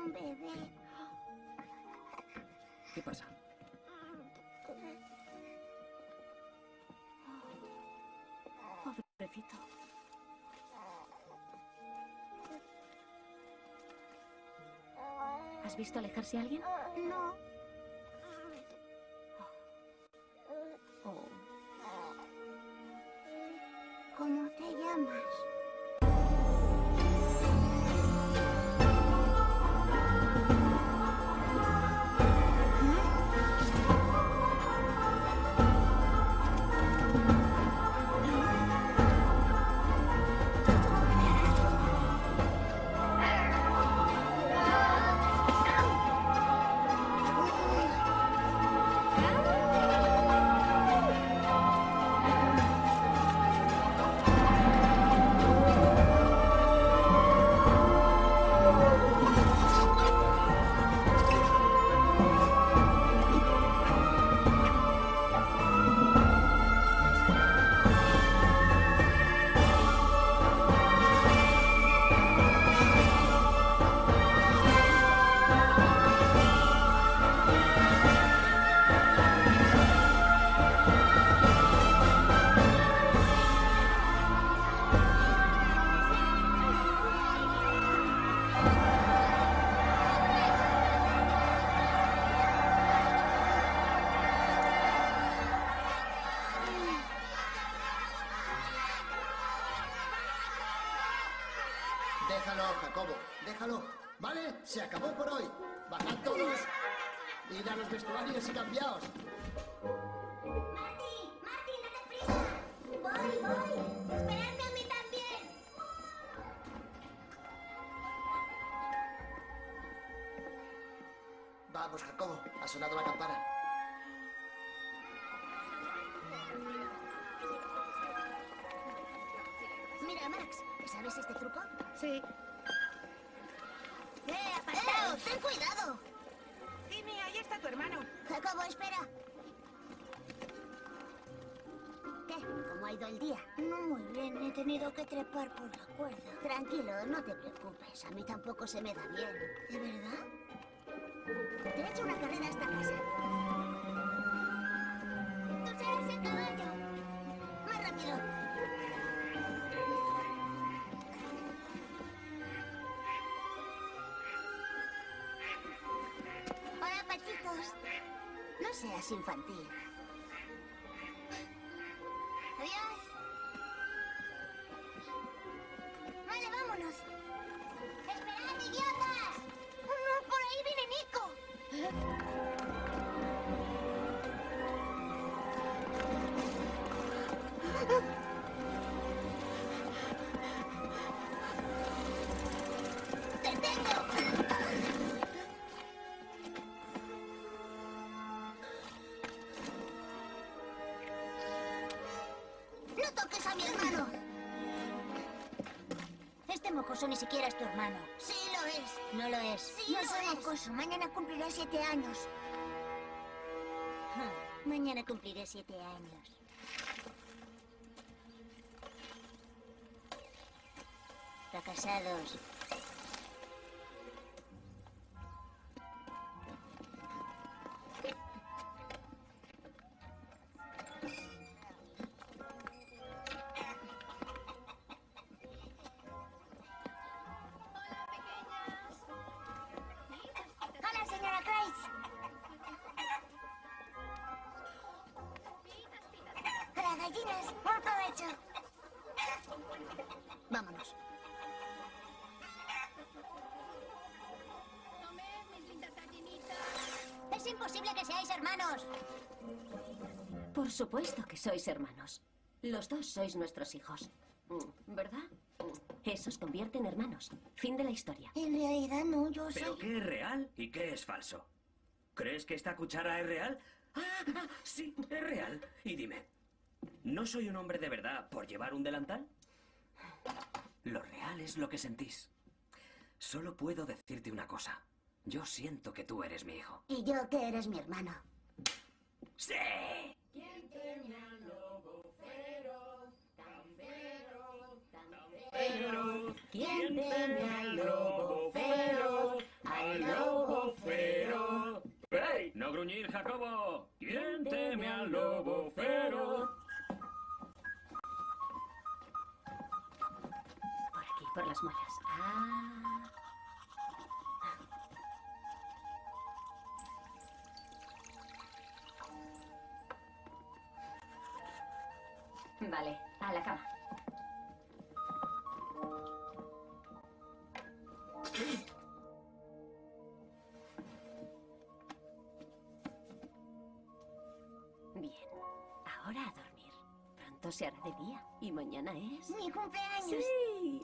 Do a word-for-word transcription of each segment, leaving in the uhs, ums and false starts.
un bebé. ¿Qué pasa? Pobrecito. ¿Has visto alejarse a alguien? No. Oh. ¿Cómo te llamas? Déjalo, Jacobo, déjalo. ¿Vale? Se acabó por hoy. Bajad todos. Id a los vestuarios y cambiaos. ¡Marty! ¡Marty, date prisa! ¡Voy, voy! ¡Esperadme a mí también! Vamos, Jacobo. Ha sonado la campana. Mira, Max, ¿sabes este truco? Sí. ¡Eh, apartaos! ¡Ten cuidado! Timmy, ahí está tu hermano. Jacobo, espera. ¿Qué? ¿Cómo ha ido el día? No muy bien, he tenido que trepar por la cuerda. Tranquilo, no te preocupes. A mí tampoco se me da bien. ¿De verdad? Te he hecho una carrera hasta casa. ¡Tú serás el caballo! ¡Más rápido! Hola, pachitos. No seas infantil. Adiós. Vale, vámonos. ¡Esperad, idiotas! ¡No, por ahí viene Nico! ¡Te tengo! ¡No toques a mi hermano! Este mocoso ni siquiera es tu hermano. Sí lo es. No lo es. Sí no soy mocoso. Mañana cumpliré siete años. Mañana cumpliré siete años. Fracasados. Hola, señora Kreis. Hola, gallinas. Buen provecho. Vámonos. Es imposible que seáis hermanos. Por supuesto que sois hermanos. Los dos sois nuestros hijos. Mm, ¿verdad? Mm. Eso os convierte en hermanos. Fin de la historia. En realidad no, yo soy... ¿Pero qué es real y qué es falso? ¿Crees que esta cuchara es real? Ah, ah, sí, es real. Y dime, ¿no soy un hombre de verdad por llevar un delantal? Lo real es lo que sentís. Solo puedo decirte una cosa. Yo siento que tú eres mi hijo. Y yo que eres mi hermano. ¡Sí! ¿Quién teme al lobo feroz, tan feroz, tan feroz? ¿Quién teme al lobo feroz, al gruñir, Jacobo? ¿Quién teme al lobo feroz? Por aquí, por las muelas. Ah. Vale, a la cama. Bien, ahora a dormir. Pronto se hará de día y mañana es... ¡Mi cumpleaños! ¡Sí!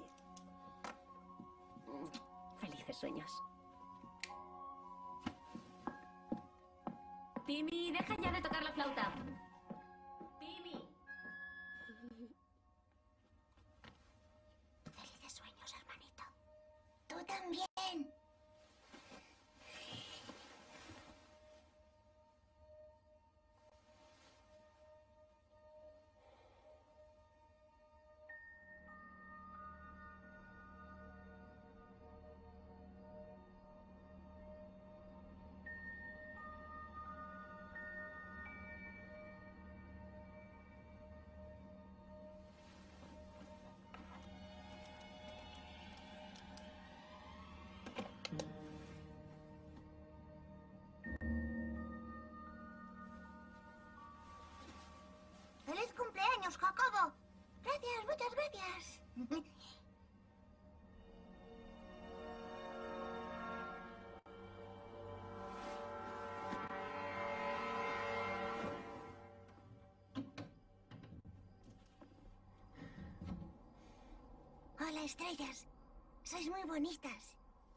Mm, Felices sueños. Timmy, deja ya de tocar la flauta. Timmy. Felices sueños, hermanito. Tú también. ¡Feliz cumpleaños, Jacobo! Gracias, muchas gracias. Hola, estrellas. Sois muy bonitas.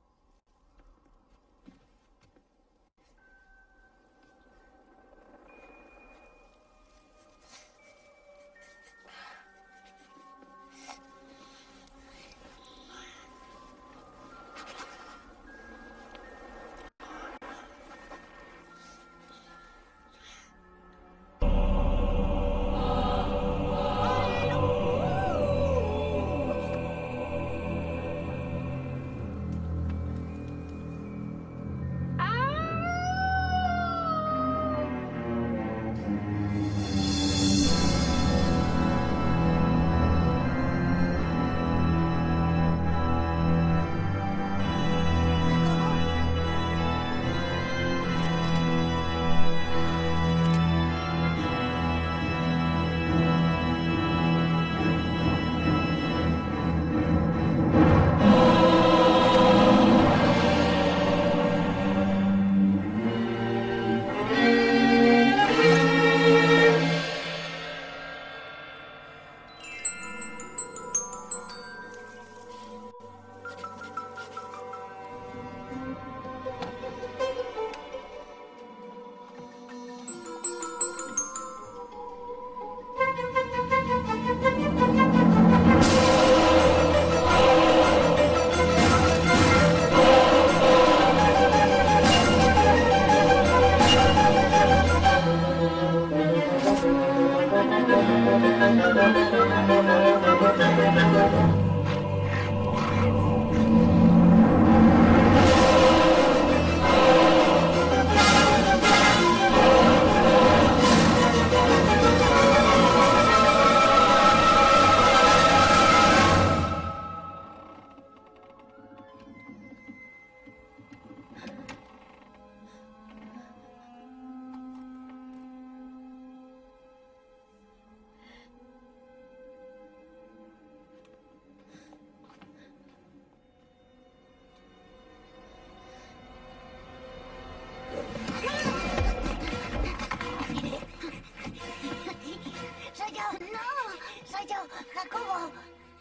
¡Soy yo! ¡No! ¡Soy yo, Jacobo!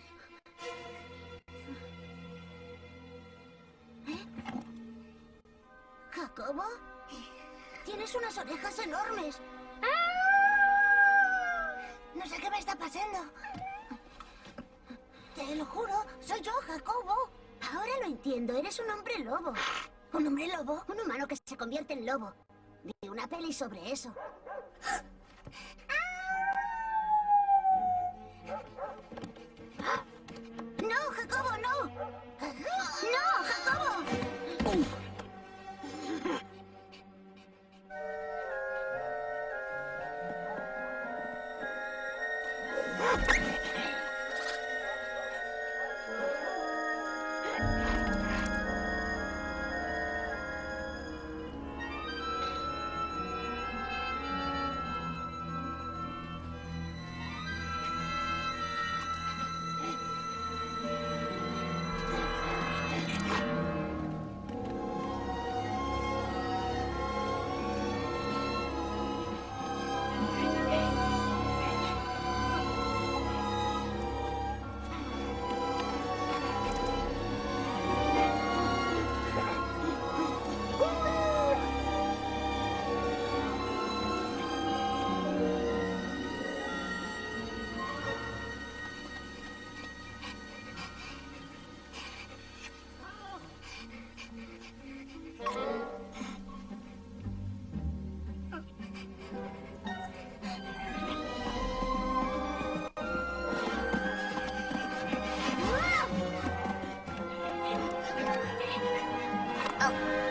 ¿Eh? ¿Jacobo? Tienes unas orejas enormes. No sé qué me está pasando. Te lo juro, soy yo, Jacobo. Ahora lo entiendo, eres un hombre lobo. ¿Un hombre lobo? Un humano que se convierte en lobo. Vi una peli sobre eso. ¡No, Jacobo, no! ¡No, Jacobo!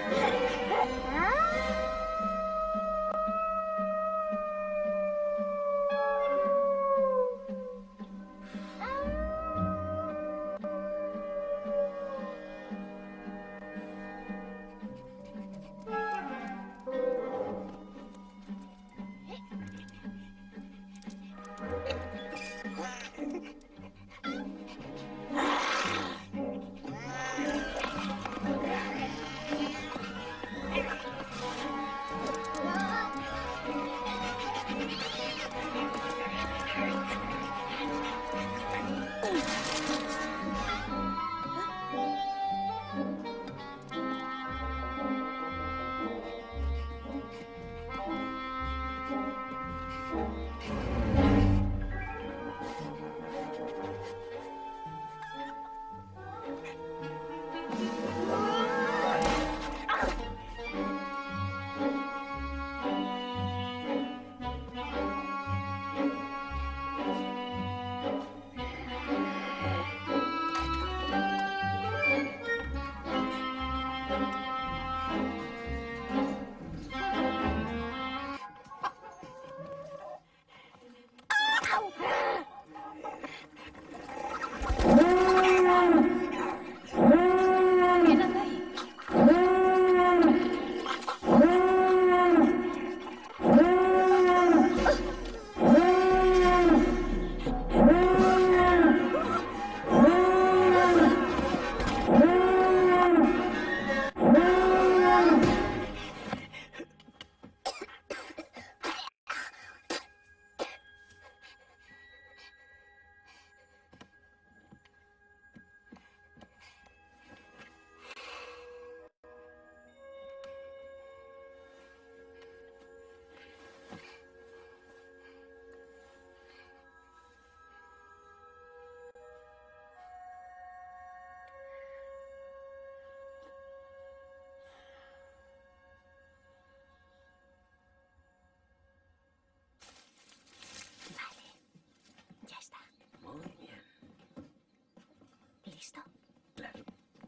¿Listo? Claro.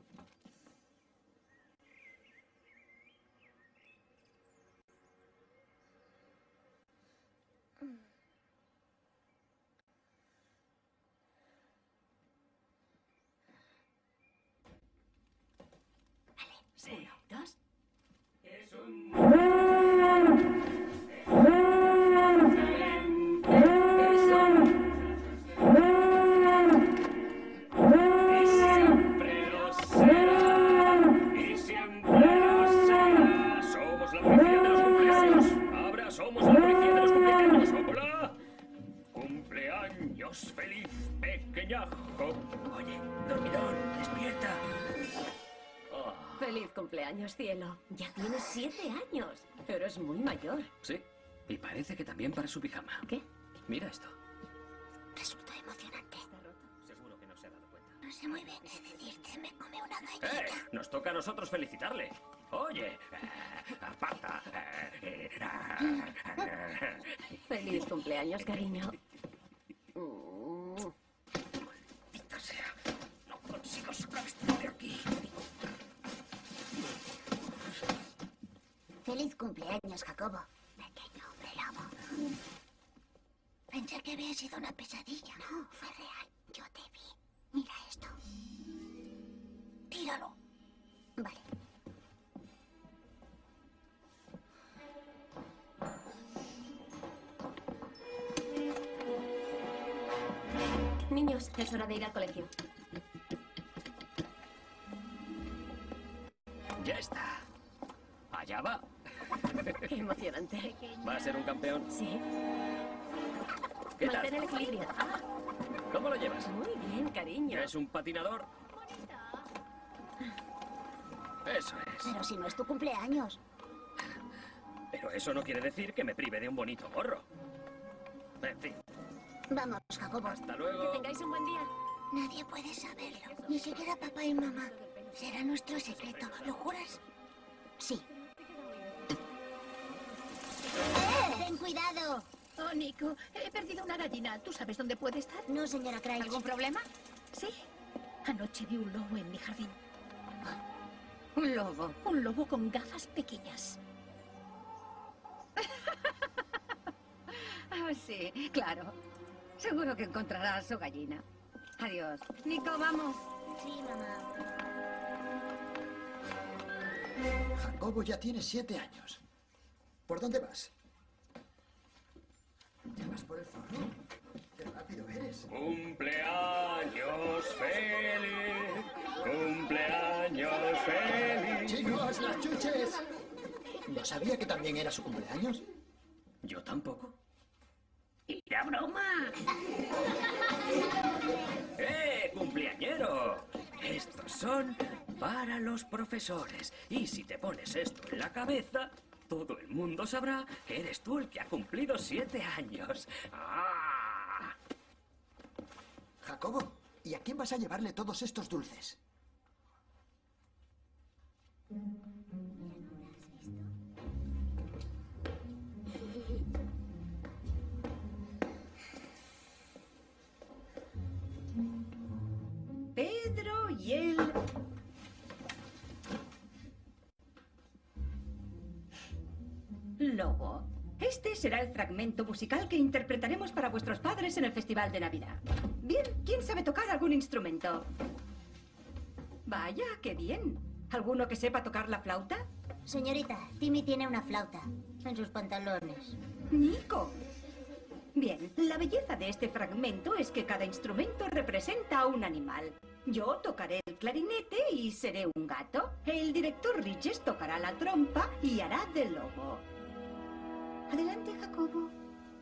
Vale. Sí. Uno, dos. Es un... ¡Feliz pequeñajo! Oye, dormidón, despierta. Oh. Feliz cumpleaños, cielo. Ya tienes siete años, pero es muy mayor. Sí, y parece que también para su pijama. ¿Qué? Mira esto. Resulta emocionante. ¿Está roto? Seguro que no se ha dado cuenta. No sé muy bien qué decirte. Me come una galleta. ¡Eh! Nos toca a nosotros felicitarle. Oye, eh, aparta. Eh, eh, Feliz cumpleaños, cariño. Maldita sea. No consigo sacar esto de aquí. Feliz cumpleaños, Jacobo. Pequeño hombre lobo. Pensé que había sido una pesadilla. No, fue real. Yo te vi. Mira esto. Tíralo. Vale. Niños, es hora de ir al colegio. Ya está. Allá va. Qué emocionante. ¿Va a ser un campeón? Sí. ¿Qué tal? Mantén el equilibrio. Ah, ¿Cómo lo llevas? muy bien, cariño. ¿Es un patinador? Eso es. Pero si no es tu cumpleaños. Pero eso no quiere decir que me prive de un bonito gorro. En fin, Vamos, Jacobo. hasta Que luego. tengáis un buen día. Nadie puede saberlo. Ni siquiera papá y mamá. Será nuestro secreto. ¿Lo juras? Sí. ¡Eh! ¡Ten cuidado! Oh, Nico, he perdido una gallina. ¿Tú sabes dónde puede estar? No, señora Craig. ¿Algún problema? Sí. Anoche vi un lobo en mi jardín. Un lobo. Un lobo con gafas pequeñas. Ah, sí, claro. Seguro que encontrará a su gallina. Adiós. Nico, vamos. Sí, mamá. Jacobo ya tiene siete años. ¿Por dónde vas? ¿Ya vas por el zorro? ¡Qué rápido eres! Cumpleaños feliz, cumpleaños feliz. ¡Chicos, las chuches! ¿No sabía que también era su cumpleaños? Yo tampoco. ¡Era broma! ¡Eh, cumpleañero! Estos son para los profesores. Y si te pones esto en la cabeza, todo el mundo sabrá que eres tú el que ha cumplido siete años. ¡Ah! Jacobo, ¿y a quién vas a llevarle todos estos dulces? Pedro y el... Lobo. Este será el fragmento musical que interpretaremos para vuestros padres en el Festival de Navidad. Bien, ¿quién sabe tocar algún instrumento? Vaya, qué bien. ¿Alguno que sepa tocar la flauta? Señorita, Timmy tiene una flauta en sus pantalones. Nico. Bien, la belleza de este fragmento es que cada instrumento representa a un animal. Yo tocaré el clarinete y seré un gato. El director Riches tocará la trompa y hará de lobo. Adelante, Jacobo.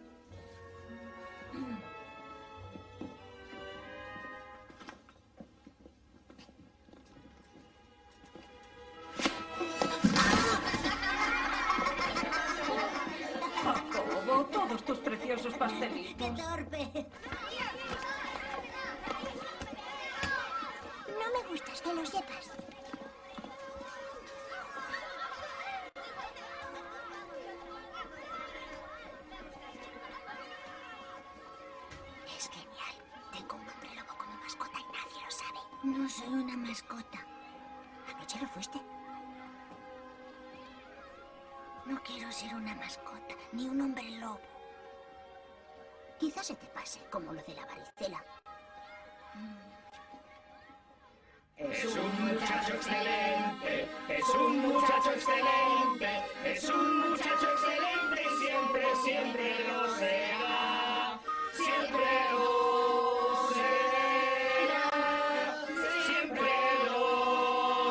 Jacobo, todos tus preciosos pastelitos. ¡Qué torpe! No me gustas, que lo sepas. Es genial. Tengo un hombre lobo como mascota y nadie lo sabe. No soy una mascota. ¿Anoche lo fuiste? No quiero ser una mascota, ni un hombre lobo. Quizás se te pase, como lo de la varicela. Es un muchacho excelente, es un muchacho excelente, es un muchacho excelente y siempre, siempre lo será. Siempre lo será. Siempre lo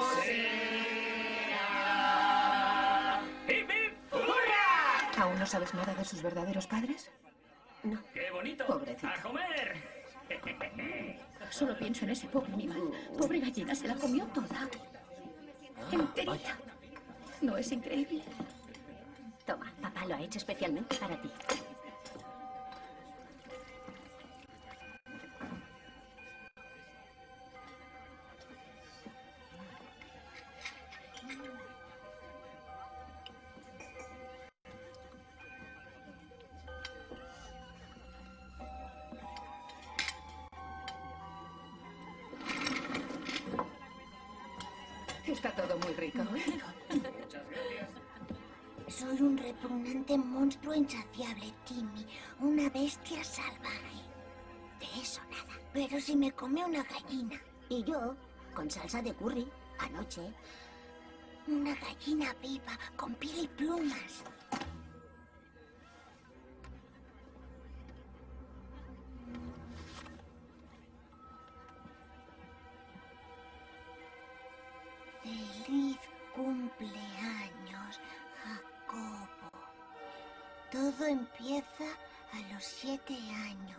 será. ¡Hip, hip, hurra! ¿Aún no sabes nada de sus verdaderos padres? No. ¡Qué bonito! Pobrecito. ¡A comer! Solo pienso en ese pobre animal. Pobre gallina, se la comió toda. Enterita. ¿No es increíble? Toma, papá lo ha hecho especialmente para ti. Está todo muy rico. Soy un repugnante monstruo insaciable, Timmy. Una bestia salvaje. De eso nada. Pero si me come una gallina. Y yo, con salsa de curry, anoche. Una gallina viva, con piel y plumas. Feliz cumpleaños, Jacobo. Todo empieza a los siete años.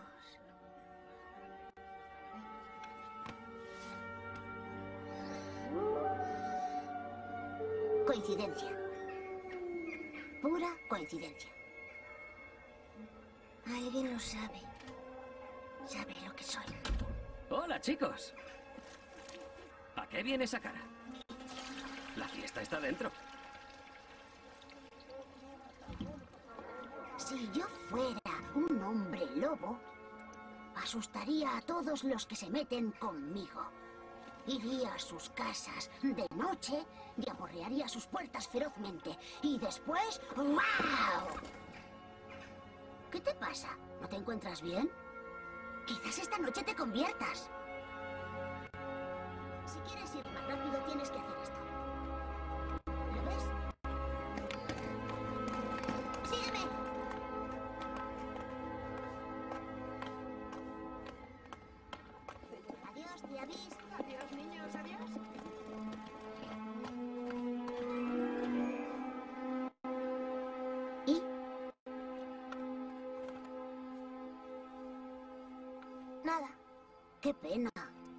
Coincidencia. Pura coincidencia. Alguien lo sabe. Sabe lo que soy. Hola, chicos. ¿A qué viene esa cara? La fiesta está dentro. Si yo fuera un hombre lobo, asustaría a todos los que se meten conmigo. Iría a sus casas de noche y aporrearía sus puertas ferozmente. Y después... ¡wow! ¿Qué te pasa? ¿No te encuentras bien? Quizás esta noche te conviertas. Si quieres ir más rápido, tienes que hacer esto. ¿Lo ves? ¡Sígueme! Adiós, tía Bis. Adiós, niños, adiós. ¿Y? Nada. Qué pena.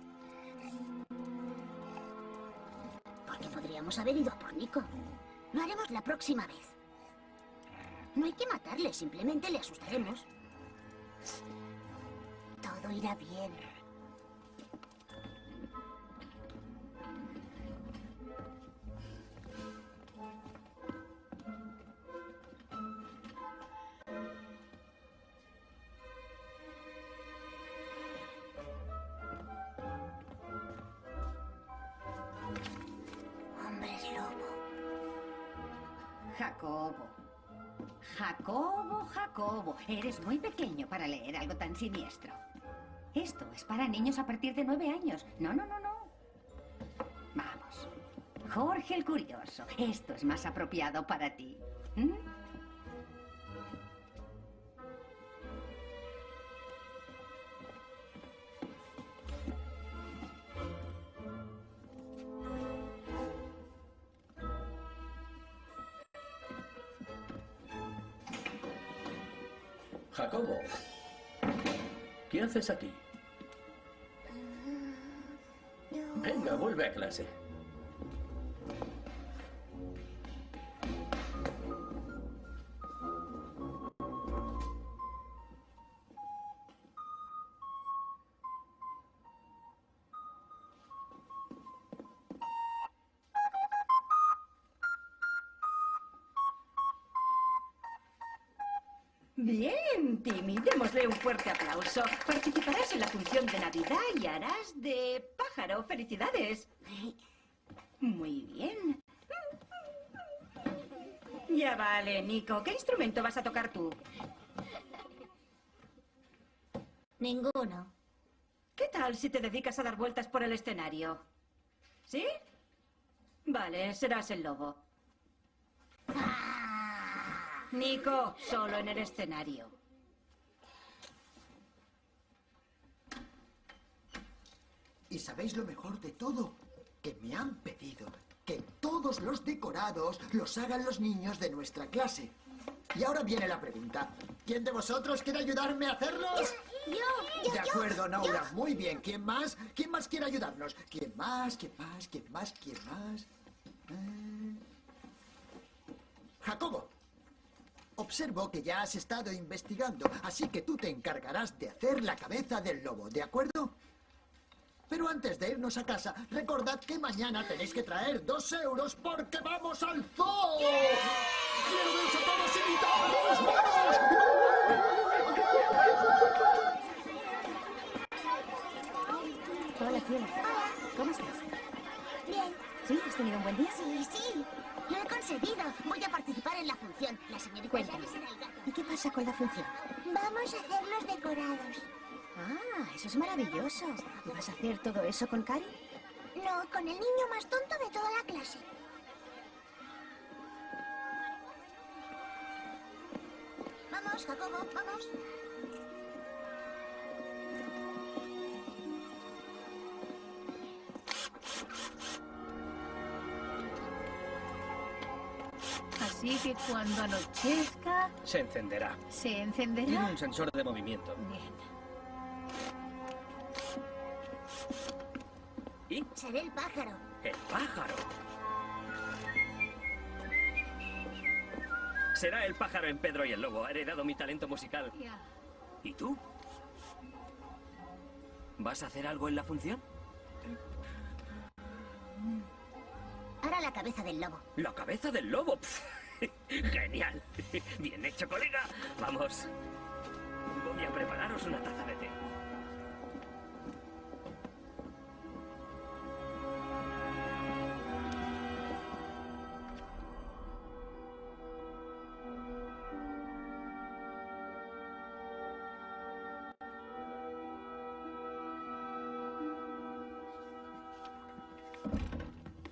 Porque podríamos haber ido a por Nico. Lo haremos la próxima vez. No hay que matarle, simplemente le asustaremos. Todo irá bien. Hombres lobo. Jacobo. Jacobo, Jacobo. Eres muy pequeño para leer algo tan siniestro. Esto es para niños a partir de nueve años. No, no, no, no. Vamos. Jorge el Curioso. Esto es más apropiado para ti. ¿Mm? Jacobo, ¿qué haces aquí? Venga, vuelve a clase. Bien, Timmy, démosle un fuerte aplauso. Participarás en la función de Navidad y harás de pájaro. ¡Felicidades! Muy bien. Ya vale, Nico. ¿Qué instrumento vas a tocar tú? Ninguno. ¿Qué tal si te dedicas a dar vueltas por el escenario? ¿Sí? Vale, serás el lobo. Nico, solo en el escenario. ¿Y sabéis lo mejor de todo? Que me han pedido que todos los decorados los hagan los niños de nuestra clase. Y ahora viene la pregunta. ¿Quién de vosotros quiere ayudarme a hacerlos? Yo, yo, De acuerdo, yo, Nora. yo. Muy bien. ¿Quién más? ¿Quién más quiere ayudarnos? ¿Quién más? ¿Quién más? ¿Quién más? ¿Quién más? Eh... Jacobo. Observo que ya has estado investigando, así que tú te encargarás de hacer la cabeza del lobo, ¿de acuerdo? Pero antes de irnos a casa, recordad que mañana tenéis que traer dos euros porque vamos al zoo. ¡Quiero veros a todos invitados! ¡Vamos! Hola, cielo. ¿Cómo estás? Bien. ¿Sí? ¿Has tenido un buen día? Sí, sí. Lo he conseguido. Voy a participar en la función. La señorita Cuéntame. Gladys será el gato. ¿Y qué pasa con la función? Vamos a hacer los decorados. Ah, eso es maravilloso. ¿Y vas a hacer todo eso con Cari? No, con el niño más tonto de toda la clase. Vamos, Jacobo, vamos. Así que cuando anochezca, Se encenderá. se Tiene encenderá. un sensor de movimiento. Bien. ¿Y? Seré el pájaro. El pájaro. Será el pájaro en Pedro y el Lobo. Ha heredado mi talento musical. Ya. ¿Y tú? ¿Vas a hacer algo en la función? Ahora la cabeza del lobo. ¡La cabeza del lobo! Pff, ¡genial! Bien hecho, colega. Vamos. Voy a prepararos una taza de té.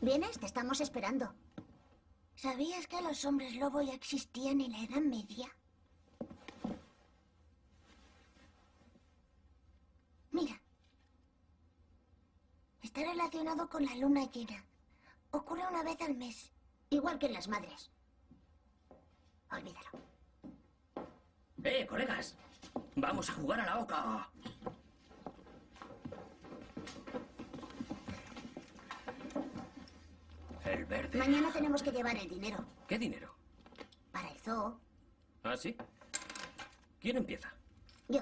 ¿Vienes? Te estamos esperando. ¿Sabías que los hombres lobo ya existían en la Edad Media? Mira. Está relacionado con la luna llena. Ocurre una vez al mes. Igual que en las madres. Olvídalo. ¡Eh, colegas! ¡Vamos a jugar a la oca! El verde. Mañana tenemos que llevar el dinero. ¿Qué dinero? Para el zoo. ¿Ah, sí? ¿Quién empieza? Yo.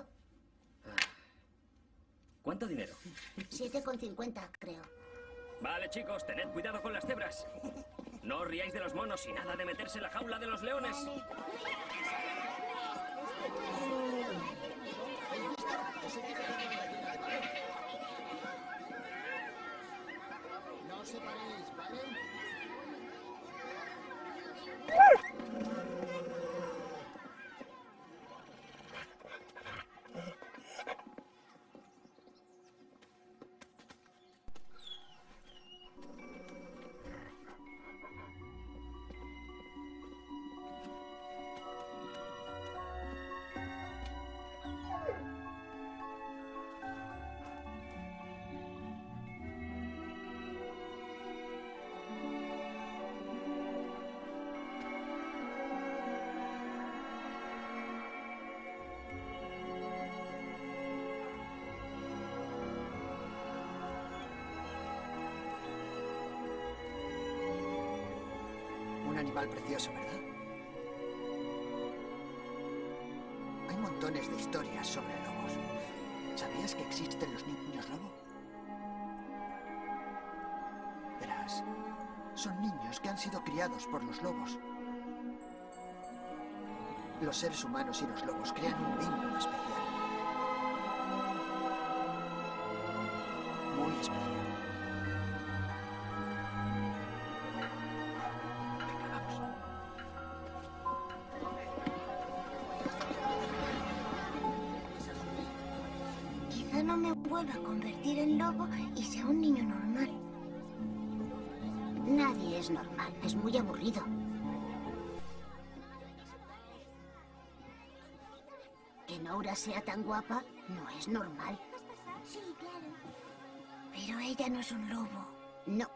¿Cuánto dinero? Siete con cincuenta, creo. Vale, chicos, tened cuidado con las cebras. No os riáis de los monos y nada de meterse en la jaula de los leones. No os separéis, ¿vale? Un animal precioso, ¿verdad? Hay montones de historias sobre lobos. ¿Sabías que existen los niños lobo? Verás, son niños que han sido criados por los lobos. Los seres humanos y los lobos crean un vínculo especial. Muy especial. No me vuelva a convertir en lobo y sea un niño normal. Nadie es normal, es muy aburrido. Que Nora sea tan guapa no es normal. Sí, claro. Pero ella no es un lobo. No.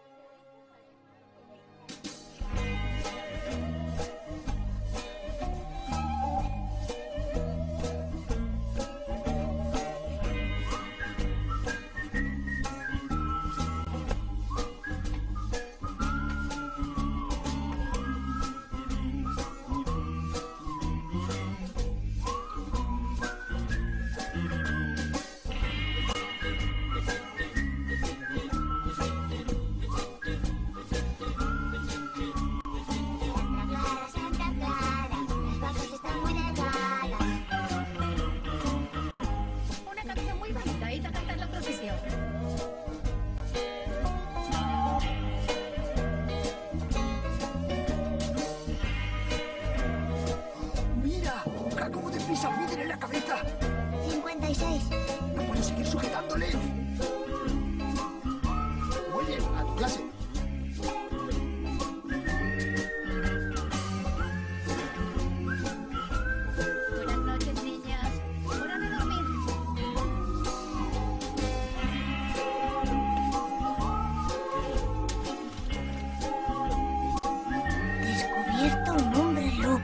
cincuenta y seis. No puedo seguir sujetándole. Muy bien, a tu clase. Buenas noches, niñas. Hora de dormir. Descubierto un hombre lobo.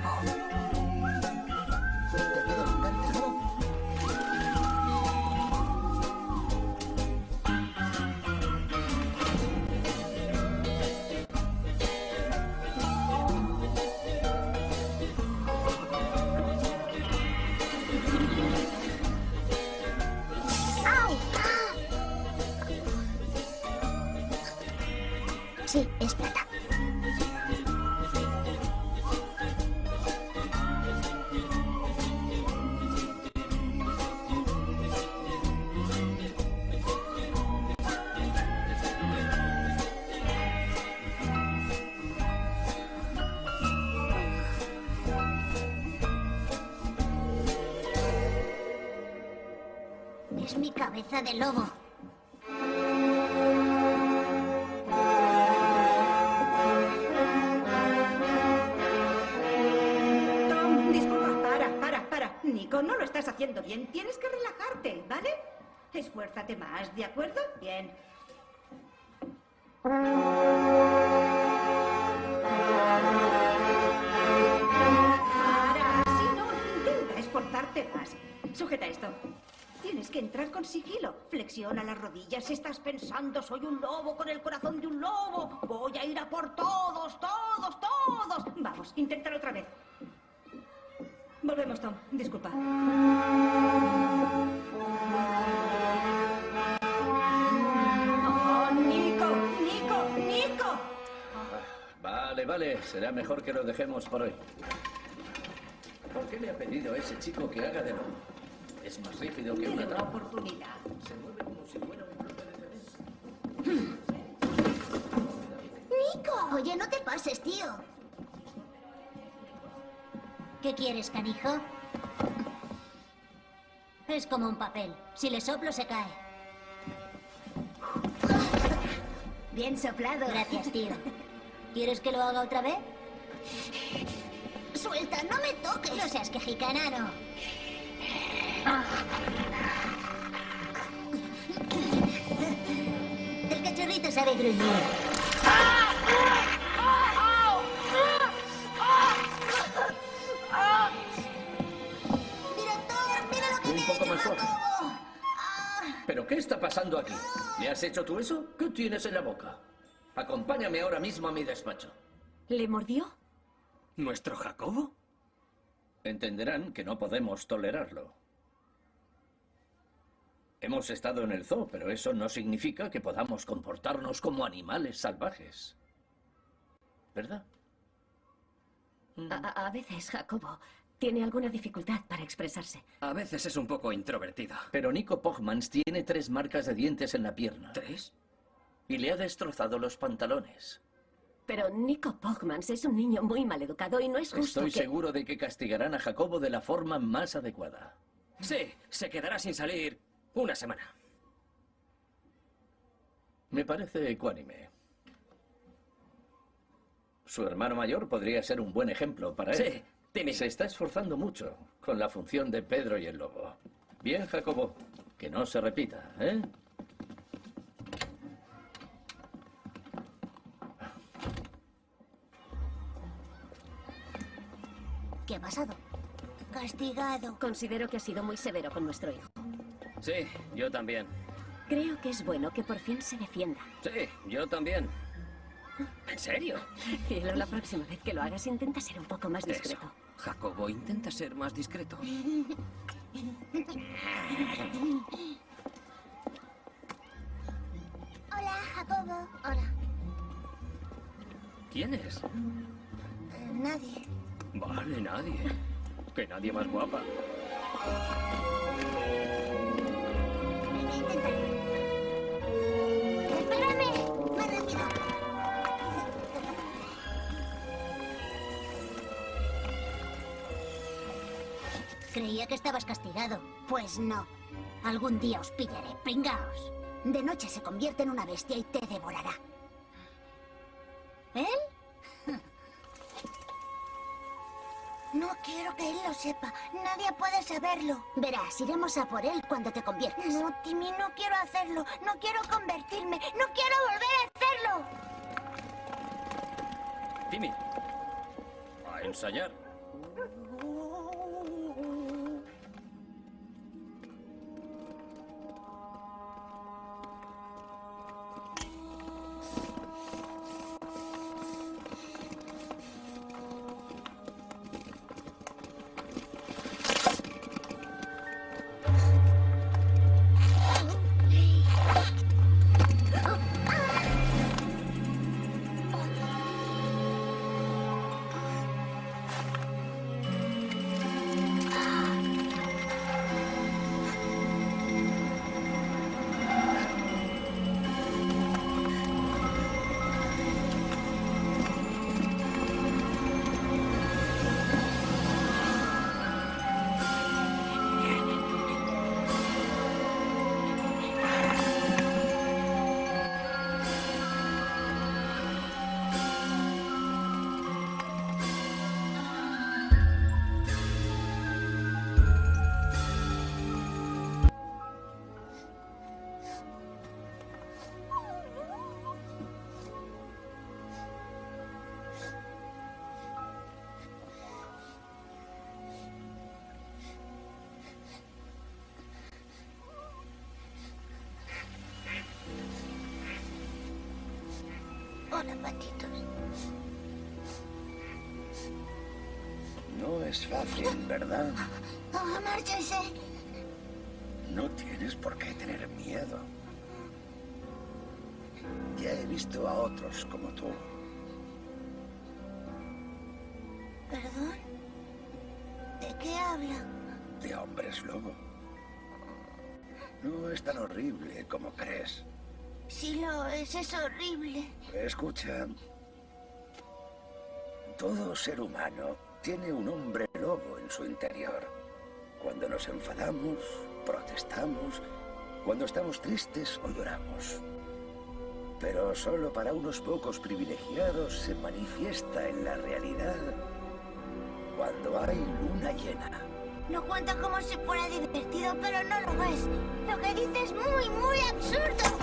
Sí, es plata. Es mi cabeza de lobo. Nico, no lo estás haciendo bien. Tienes que relajarte, ¿vale? Esfuérzate más, ¿de acuerdo? Bien. Para, así no. Intenta esforzarte más. Sujeta esto. Tienes que entrar con sigilo. Flexiona las rodillas. Estás pensando, soy un lobo con el corazón de un lobo. Voy a ir a por todos, todos, todos. Vamos, inténtalo otra vez. Volvemos, Tom. Disculpa. Oh, Nico, Nico, Nico. Vale, vale. Será mejor que lo dejemos por hoy. ¿Por qué le ha pedido a ese chico que haga de nuevo? Es más rígido que una Tiene una trampa. oportunidad. Se mueve como si fuera un bloque de cemento. ¡Nico! Oye, no te pases, tío. ¿Qué quieres, canijo? Es como un papel. Si le soplo, se cae. Bien soplado. Gracias, tío. ¿Quieres que lo haga otra vez? ¡Suelta! ¡No me toques! No seas quejicanano. El cachorrito sabe gruñir. ¡Director, mira lo que Un me ha poco hecho más suave. Jacobo! ¿Pero qué está pasando aquí? ¿Le has hecho tú eso? ¿Qué tienes en la boca? Acompáñame ahora mismo a mi despacho. ¿Le mordió? ¿Nuestro Jacobo? Entenderán que no podemos tolerarlo. Hemos estado en el zoo, pero eso no significa que podamos comportarnos como animales salvajes. ¿Verdad? A, a- a veces, Jacobo tiene alguna dificultad para expresarse. A veces es un poco introvertida. Pero Nico Pogmans tiene tres marcas de dientes en la pierna. ¿Tres? Y le ha destrozado los pantalones. Pero Nico Pogmans es un niño muy maleducado y no es justo Estoy que... seguro de que castigarán a Jacobo de la forma más adecuada. Sí, se quedará sin salir una semana. Me parece ecuánime. Su hermano mayor podría ser un buen ejemplo para él. Sí, Timmy. Se está esforzando mucho con la función de Pedro y el lobo. Bien, Jacobo. Que no se repita, ¿eh? ¿Qué ha pasado? Castigado. Considero que ha sido muy severo con nuestro hijo. Sí, yo también. Creo que es bueno que por fin se defienda. Sí, yo también. ¿En serio? Cielo, la próxima vez que lo hagas intenta ser un poco más discreto. Eso. Jacobo, intenta ser más discreto. Hola, Jacobo. Hola. ¿Quién es? Eh, nadie. Vale, nadie. Que nadie más guapa. Venga, inténtalo. Espérame. Más rápido. Creía que estabas castigado. Pues no. Algún día os pillaré. Pringaos. De noche se convierte en una bestia y te devorará. ¿Él? No quiero que él lo sepa. Nadie puede saberlo. Verás, iremos a por él cuando te conviertas. No, Timmy, no quiero hacerlo. No quiero convertirme. No quiero volver a hacerlo. Timmy. A ensayar. garrapatitos. No es fácil, ¿verdad? Oh, márchense. No tienes por qué tener miedo. Ya he visto a otros como tú. ¿Perdón? ¿De qué habla? De hombres lobo. No es tan horrible como crees. Si lo es, es horrible. Escucha. Todo ser humano tiene un hombre lobo en su interior. Cuando nos enfadamos, protestamos, cuando estamos tristes o lloramos. Pero solo para unos pocos privilegiados se manifiesta en la realidad cuando hay luna llena. Lo cuenta como si fuera divertido, pero no lo es. Lo que dice es muy, muy absurdo.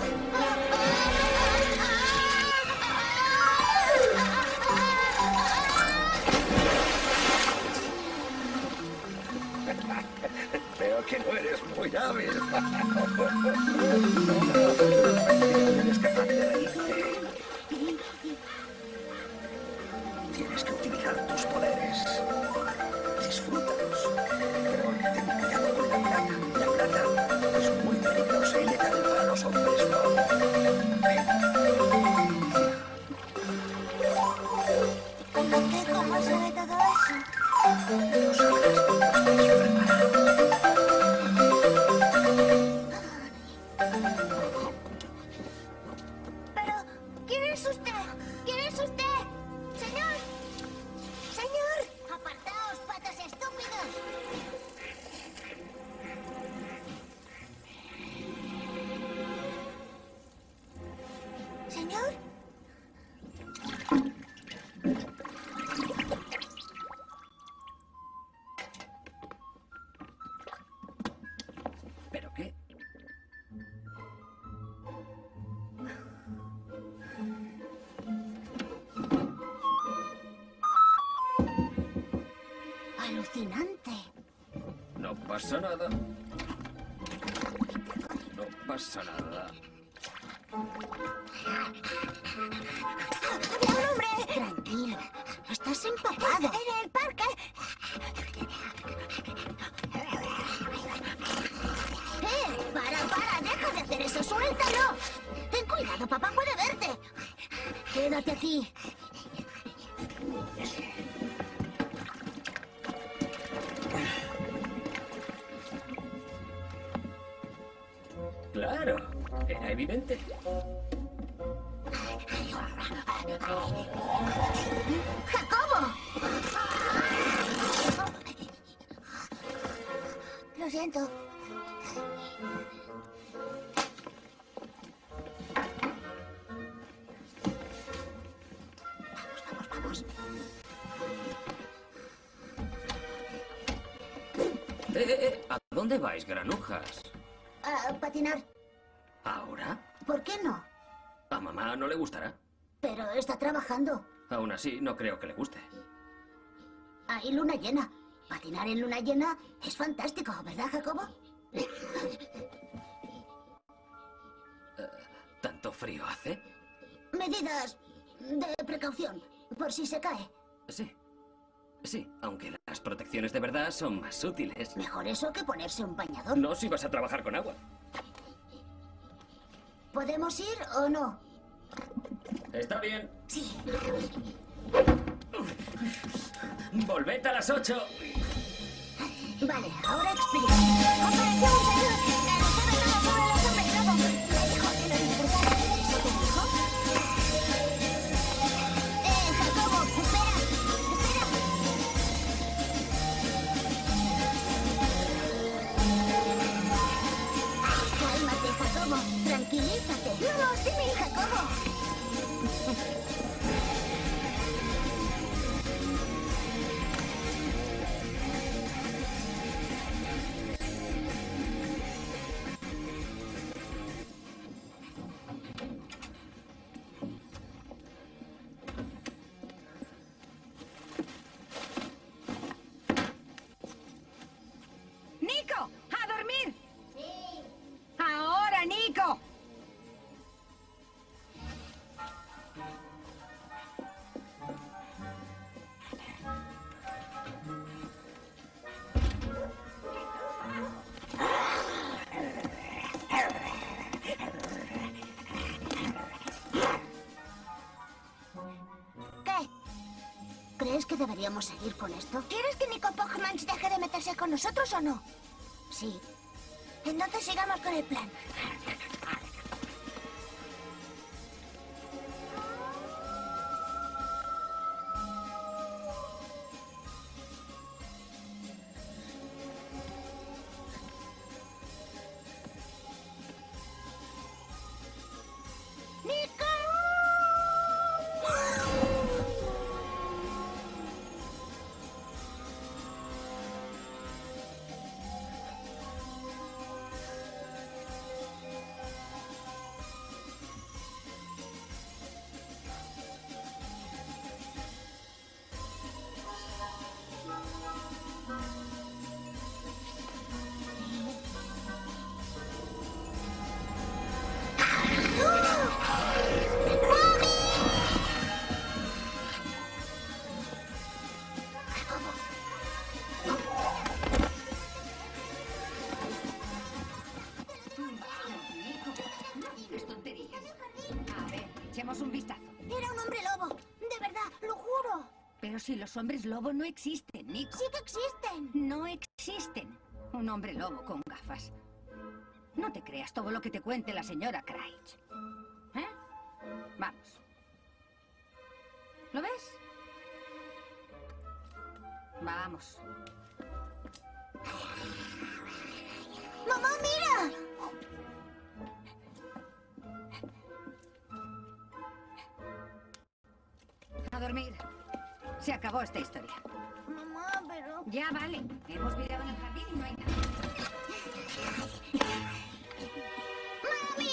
Veo que no eres muy hábil. No eres capaz de reírte. Tienes que utilizar tus poderes. Disfrútalos. Pero ten cuidado con la plata. La plata es muy peligrosa y letal para los hombres, ¿no? ¿Qué? ¿Cómo sabe todo eso? Lo sabrás cuando estés preparado. Pero, ¿quién es usted? ¿Quién es usted? ¡Señor! ¡Señor! ¡Apartaos, patas estúpidos! ¿Señor? ¿Pero qué? Alucinante. No pasa nada. No pasa nada. ¡Había un hombre! Tranquilo. Estás empapado. En el parque. ¡Eh! ¡Para, para! ¡Deja de hacer eso! ¡Suéltalo! Ten cuidado, papá puede verte. Quédate aquí. Claro, era evidente. ¡Jacobo! Lo siento. Vamos, vamos, vamos. Eh, eh, eh, ¿a dónde vais, granujas? A patinar. ¿Ahora? ¿Por qué no? A mamá no le gustará. Pero está trabajando. Aún así, no creo que le guste. Hay luna llena. Patinar en luna llena es fantástico, ¿verdad, Jacobo? ¿Tanto frío hace? Medidas de precaución, por si se cae. Sí. Sí, aunque las protecciones de verdad son más útiles. Mejor eso que ponerse un bañador. No si vas a trabajar con agua. ¿Podemos ir o no? Está bien. Sí. Volved a las ocho. Vale, ahora explico. Apareció un señor que lo sabe todo sobre los hombres lobo. Me dijo que lo disfrutara. ¿Eso te dijo? Eh, Jacobo, espera. Espera. Cálmate, Jacobo. Tranquilízate. Vamos, dime, Jacobo. deberíamos seguir con esto? ¿Quieres que Nico Pogmans deje de meterse con nosotros o no? Sí. Entonces sigamos con el plan. Un vistazo. Era un hombre lobo. De verdad, lo juro. Pero si los hombres lobo no existen, Nico. Sí que existen. No existen. Un hombre lobo con gafas. No te creas todo lo que te cuente la señora Craig. ¿Eh? Vamos. ¿Lo ves? Vamos. ¡Mamá, mira! A dormir. Se acabó esta historia. Mamá, pero... Ya vale. Hemos mirado en el jardín y no hay nada. ¡Mami!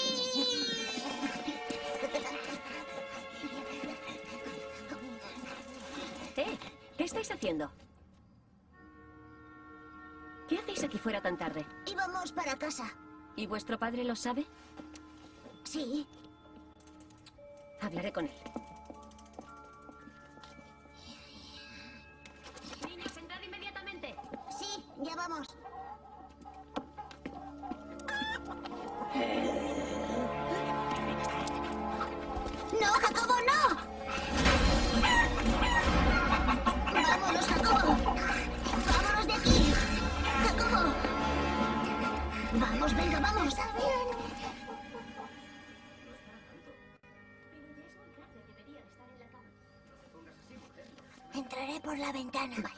¿Eh? ¿Qué estáis haciendo? ¿Qué hacéis aquí fuera tan tarde? Íbamos para casa. ¿Y vuestro padre lo sabe? Sí. Hablaré con él. Ya vamos. ¡No, Jacobo, no! ¡Vámonos, Jacobo! ¡Vámonos de aquí! ¡Jacobo! ¡Vamos, venga, vamos! Está bien. Entraré por la ventana. Vale.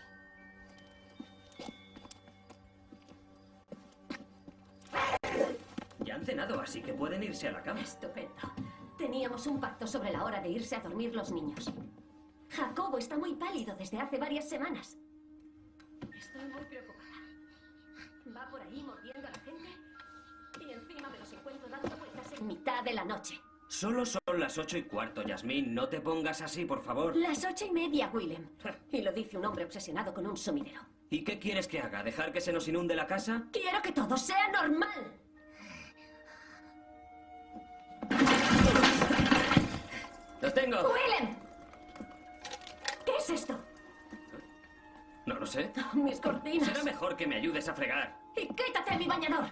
Ya han cenado, así que pueden irse a la cama. Estupendo. Teníamos un pacto sobre la hora de irse a dormir los niños. Jacobo está muy pálido desde hace varias semanas. Estoy muy preocupada. Va por ahí mordiendo a la gente y encima me los encuentro dando vueltas en mitad de la noche. Solo son las ocho y cuarto, Yasmín. No te pongas así, por favor. Las ocho y media, Willem. Y lo dice un hombre obsesionado con un sumidero. ¿Y qué quieres que haga? ¿Dejar que se nos inunde la casa? Quiero que todo sea normal. ¡Lo tengo! ¡Willem! ¿Qué es esto? No lo sé. Oh, mis cortinas. Será mejor que me ayudes a fregar. ¡Y quítate mi bañador!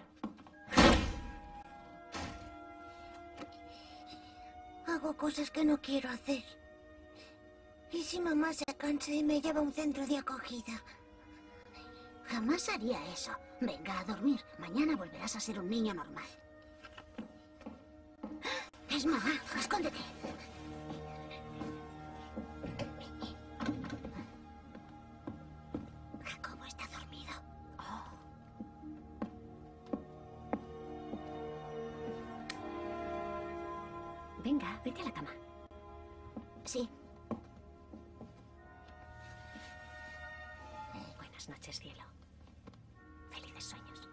Hago cosas que no quiero hacer. ¿Y si mamá se cansa y me lleva a un centro de acogida? Jamás haría eso. Venga, a dormir. Mañana volverás a ser un niño normal. Es mamá. Escóndete. Jacobo está dormido. Oh. Venga, vete a la cama. Sí. Buenas noches, cielo. Felices sueños.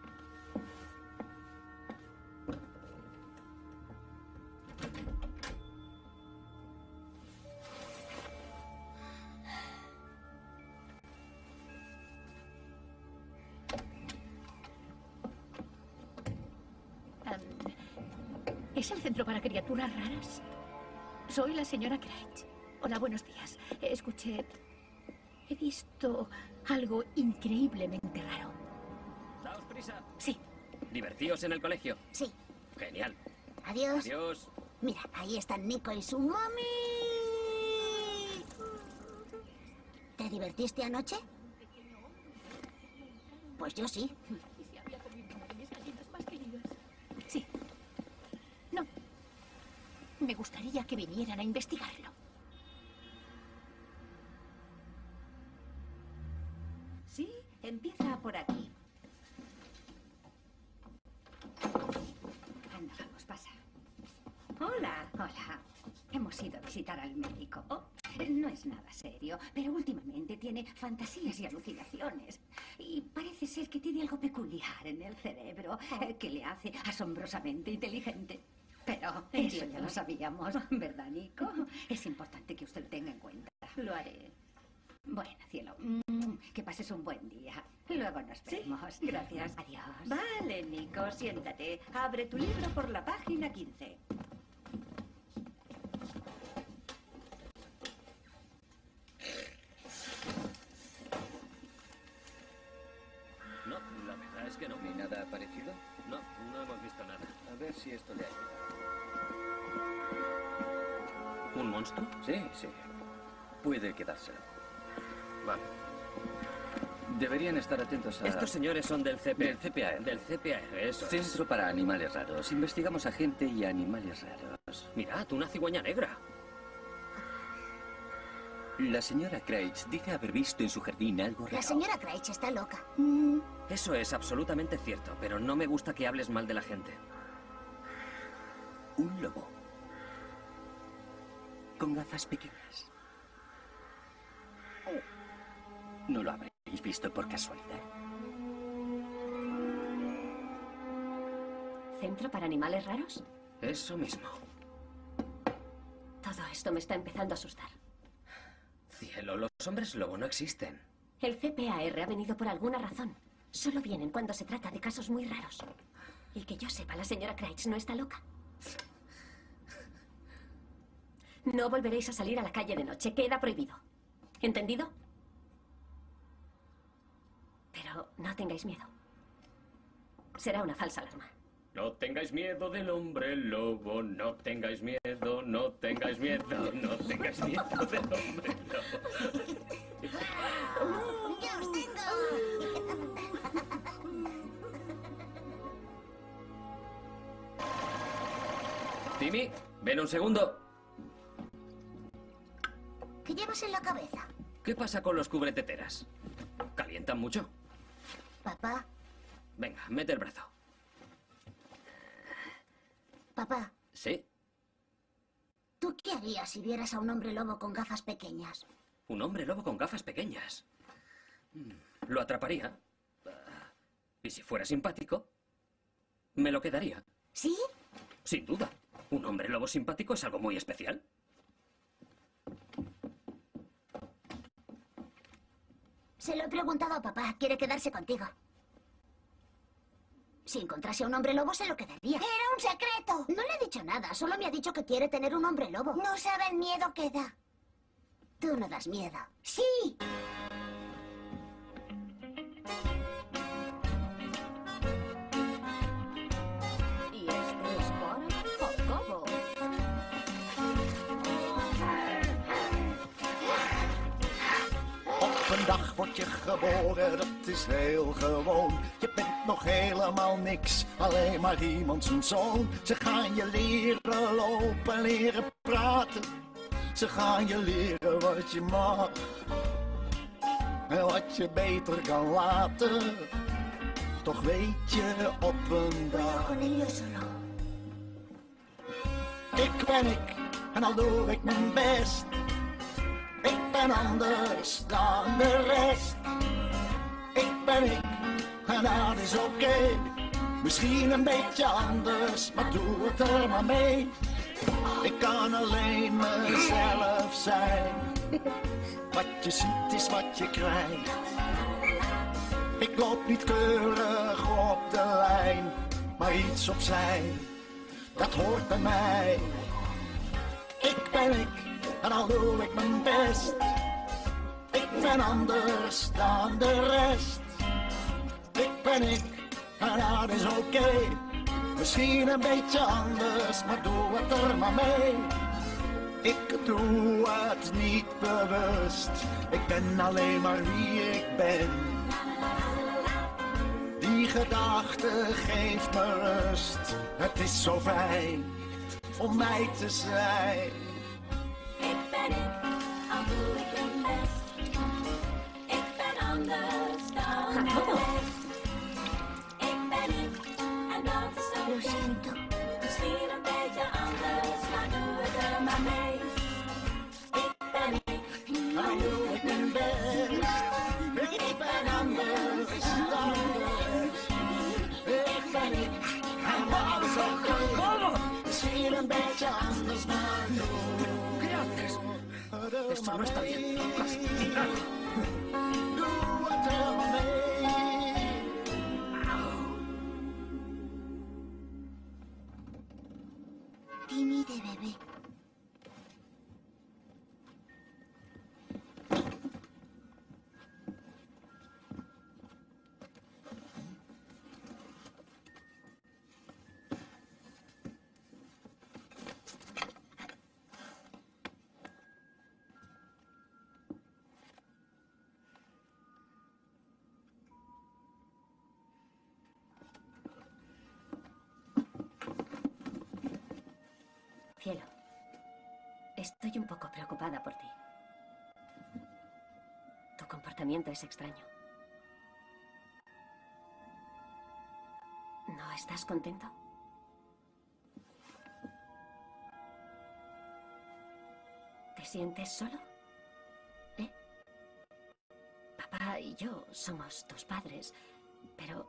¿Es el centro para criaturas raras? Soy la señora Craig. Hola, buenos días. Escuché... He visto algo increíblemente raro. Daos prisa. Sí. Divertíos en el colegio. Sí. Genial. Adiós. Adiós. Mira, ahí están Nico y su mami. ¿Te ¿Te divertiste anoche? Pues yo sí. ¿Y si había comido una de mis gallinas más queridas? Sí. No. Me gustaría que vinieran a investigarlo. Sí, empieza por aquí. Anda, vamos, pasa. Hola. Hola. Hemos ido a visitar al médico. Oh. No es nada serio, pero últimamente tiene fantasías y alucinaciones. Y parece ser que tiene algo peculiar en el cerebro Oh. eh, que le hace asombrosamente inteligente. Pero eso Entiendo. ya lo sabíamos, ¿verdad, Nico? Es importante que usted lo tenga en cuenta. Lo haré. Bueno, cielo, mm, que pases un buen día. Luego nos Sí, vemos. gracias. Adiós. Vale, Nico, siéntate. Abre tu libro por la página quince. No, la verdad es que no. ¿Ni nada parecido? No, no hemos visto nada. A ver si esto le ayuda. ¿Un monstruo? Sí, sí. Puede quedárselo. Vale. Deberían estar atentos a... Estos señores son del C P... Del C P A R. Del C P A R, eso es. Centro para Animales Raros. Investigamos a gente y animales raros. Mirad, una cigüeña negra. La señora Craig dice haber visto en su jardín algo raro. La señora Craig está loca. Eso es absolutamente cierto, pero no me gusta que hables mal de la gente. Un lobo. Con gafas pequeñas. No lo habréis visto por casualidad. ¿Centro para animales raros? Eso mismo. Todo esto me está empezando a asustar. Cielo, los hombres lobo no existen. El C P A R ha venido por alguna razón. Solo vienen cuando se trata de casos muy raros. Y que yo sepa, la señora Craig no está loca. No volveréis a salir a la calle de noche. Queda prohibido. ¿Entendido? Pero no tengáis miedo. Será una falsa alarma. No tengáis miedo del hombre lobo, no tengáis miedo, no tengáis miedo, no tengáis miedo del hombre lobo. ¡Ya os tengo! Timmy, ven un segundo. ¿Qué llevas en la cabeza? ¿Qué pasa con los cubreteteras? ¿Calientan mucho? Papá, Venga, mete el brazo. papá, ¿Sí? ¿tú qué harías si vieras a un hombre lobo con gafas pequeñas? Un hombre lobo con gafas pequeñas. Mm, Lo atraparía. Ah, Y si fuera simpático, me lo quedaría. ¿Sí? Sin duda. Un hombre lobo simpático es algo muy especial. Se lo he preguntado a papá. Quiere quedarse contigo. Si encontrase a un hombre lobo, se lo quedaría. ¡Era un secreto! No le he dicho nada. Solo me ha dicho que quiere tener un hombre lobo. No sabe el miedo que da. Tú no das miedo. ¡Sí! Y este es para Jacobo. Op een dag word je geboren, dat is heel gewoon. Je bent nog helemaal niks, alleen maar iemand zijn zoon. Ze gaan je leren lopen, leren praten. Ze gaan je leren wat je mag en wat je beter kan laten. Toch weet je op een dag. Con ellos solo. Ik ben ik en al doe ik mijn best. Ik ben anders dan de rest. Ik ben ik en dat is oké. Misschien een beetje anders, maar doe het er maar mee. Ik kan alleen mezelf zijn. Wat je ziet is wat je krijgt. Ik loop niet keurig op de lijn, maar iets opzij, dat hoort bij mij. Ik ben ik en al doe ik mijn best. Ik ben anders dan de rest. Ik ben ik en dat is oké. Misschien een beetje anders, maar doe het er maar mee. Ik doe het niet bewust. Ik ben alleen maar wie ik ben. Die gedachte geeft me rust. Het is zo fijn om mij te zijn. Ik ben ik, al doe ik mijn best. Ik ben anders dan de rest. Ik ben ik, en dat is oké. Lo siento. Misschien een beetje anders, maar doe het er maar mee. Ik ben ik, al doe ik mijn best. Ik ben anders dan de rest. Ik ben ik, en dat is oké. Misschien een beetje anders, maar doe. ¿Qué haces? Esto no está bien. Castigar. Doe het er maar mee. Timmy de bebé. Cielo, estoy un poco preocupada por ti. Tu comportamiento es extraño. ¿No estás contento? ¿Te sientes solo? ¿Eh? Papá y yo somos tus padres, pero...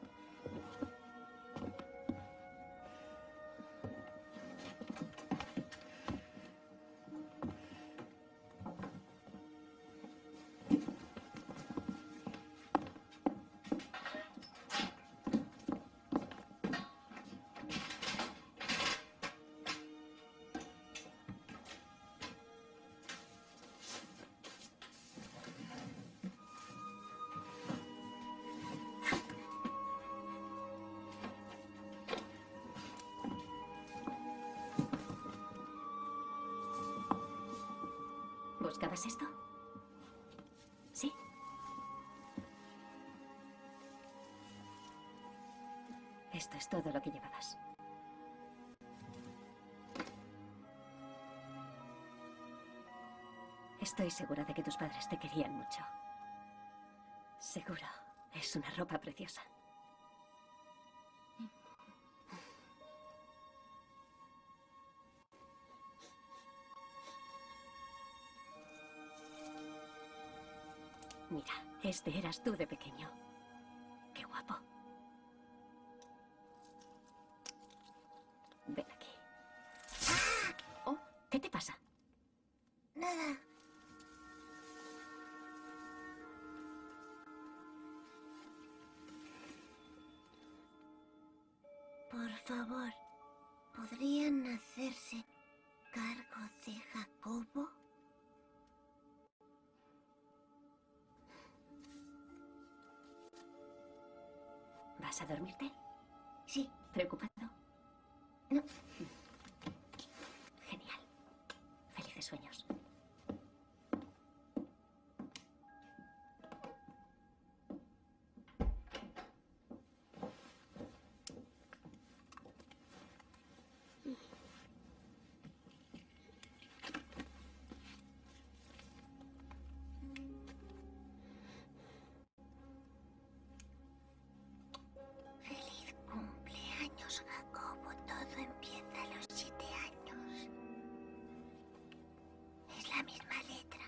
¿Buscabas esto? ¿Sí? Esto es todo lo que llevabas. Estoy segura de que tus padres te querían mucho. Seguro. Es una ropa preciosa. Mira, este eras tú de pequeño. Qué guapo. Ven aquí. Oh, ¿qué te pasa? Nada. Por favor, ¿podrían hacerse cargo de Jacobo? ¿Vas a dormirte? Sí. ¿Preocupado? No. Genial. Felices sueños. Feliz cumpleaños, Jacobo. Todo empieza a los siete años. Es la misma letra.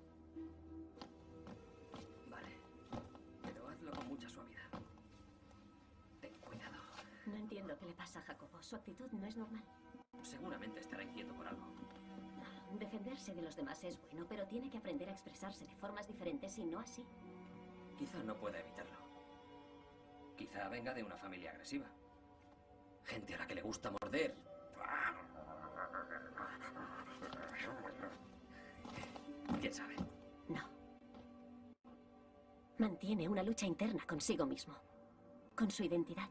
Vale. Pero hazlo con mucha suavidad. Ten cuidado. No entiendo qué le pasa a Jacobo. Su actitud no es normal. Seguramente estará inquieto por algo. Defenderse de los demás es bueno, pero tiene que aprender a expresarse de formas diferentes y no así. Quizá no pueda evitarlo. Quizá venga de una familia agresiva. Gente a la que le gusta morder. ¿Quién sabe? No. Mantiene una lucha interna consigo mismo. Con su identidad.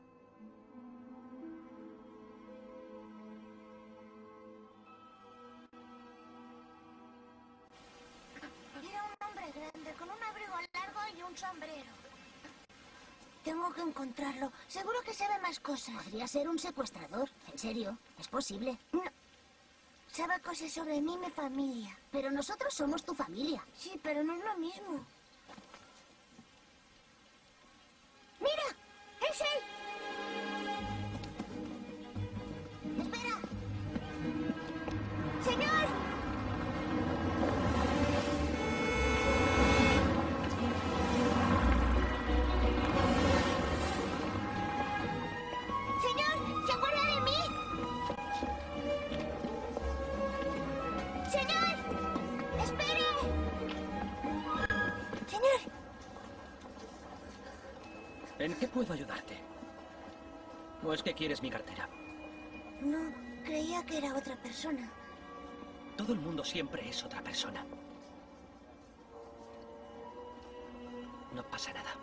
un sombrero. Tengo que encontrarlo. Seguro que sabe más cosas. Podría ser un secuestrador. En serio, es posible. No. Sabe cosas sobre mí y mi familia. Pero nosotros somos tu familia. Sí, pero no es lo mismo. ¡Mira! ¡Es él! ¡Espera! ¡Señor! ¡Señor! ¿Se acuerda de mí? ¡Señor! ¡Espere! ¡Señor! ¿En qué puedo ayudarte? ¿O es que quieres mi cartera? No, creía que era otra persona. Todo el mundo siempre es otra persona. No pasa nada.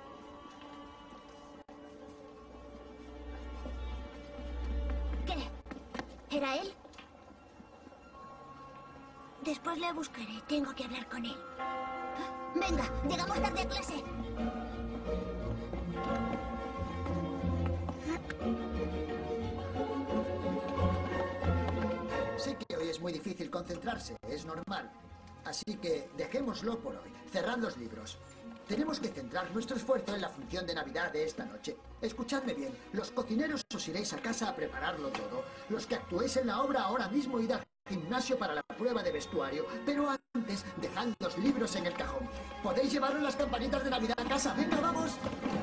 ¿Qué? ¿Era él? Después le buscaré. Tengo que hablar con él. Venga, llegamos tarde a clase. Sé que hoy es muy difícil concentrarse, es normal. Así que dejémoslo por hoy. Cerrad los libros. Tenemos que centrar nuestro esfuerzo en la función de Navidad de esta noche. Escuchadme bien, los cocineros os iréis a casa a prepararlo todo. Los que actuéis en la obra ahora mismo id al gimnasio para la prueba de vestuario. Pero antes, dejad los libros en el cajón. Podéis llevaros las campanitas de Navidad a casa. ¡Venga, vamos!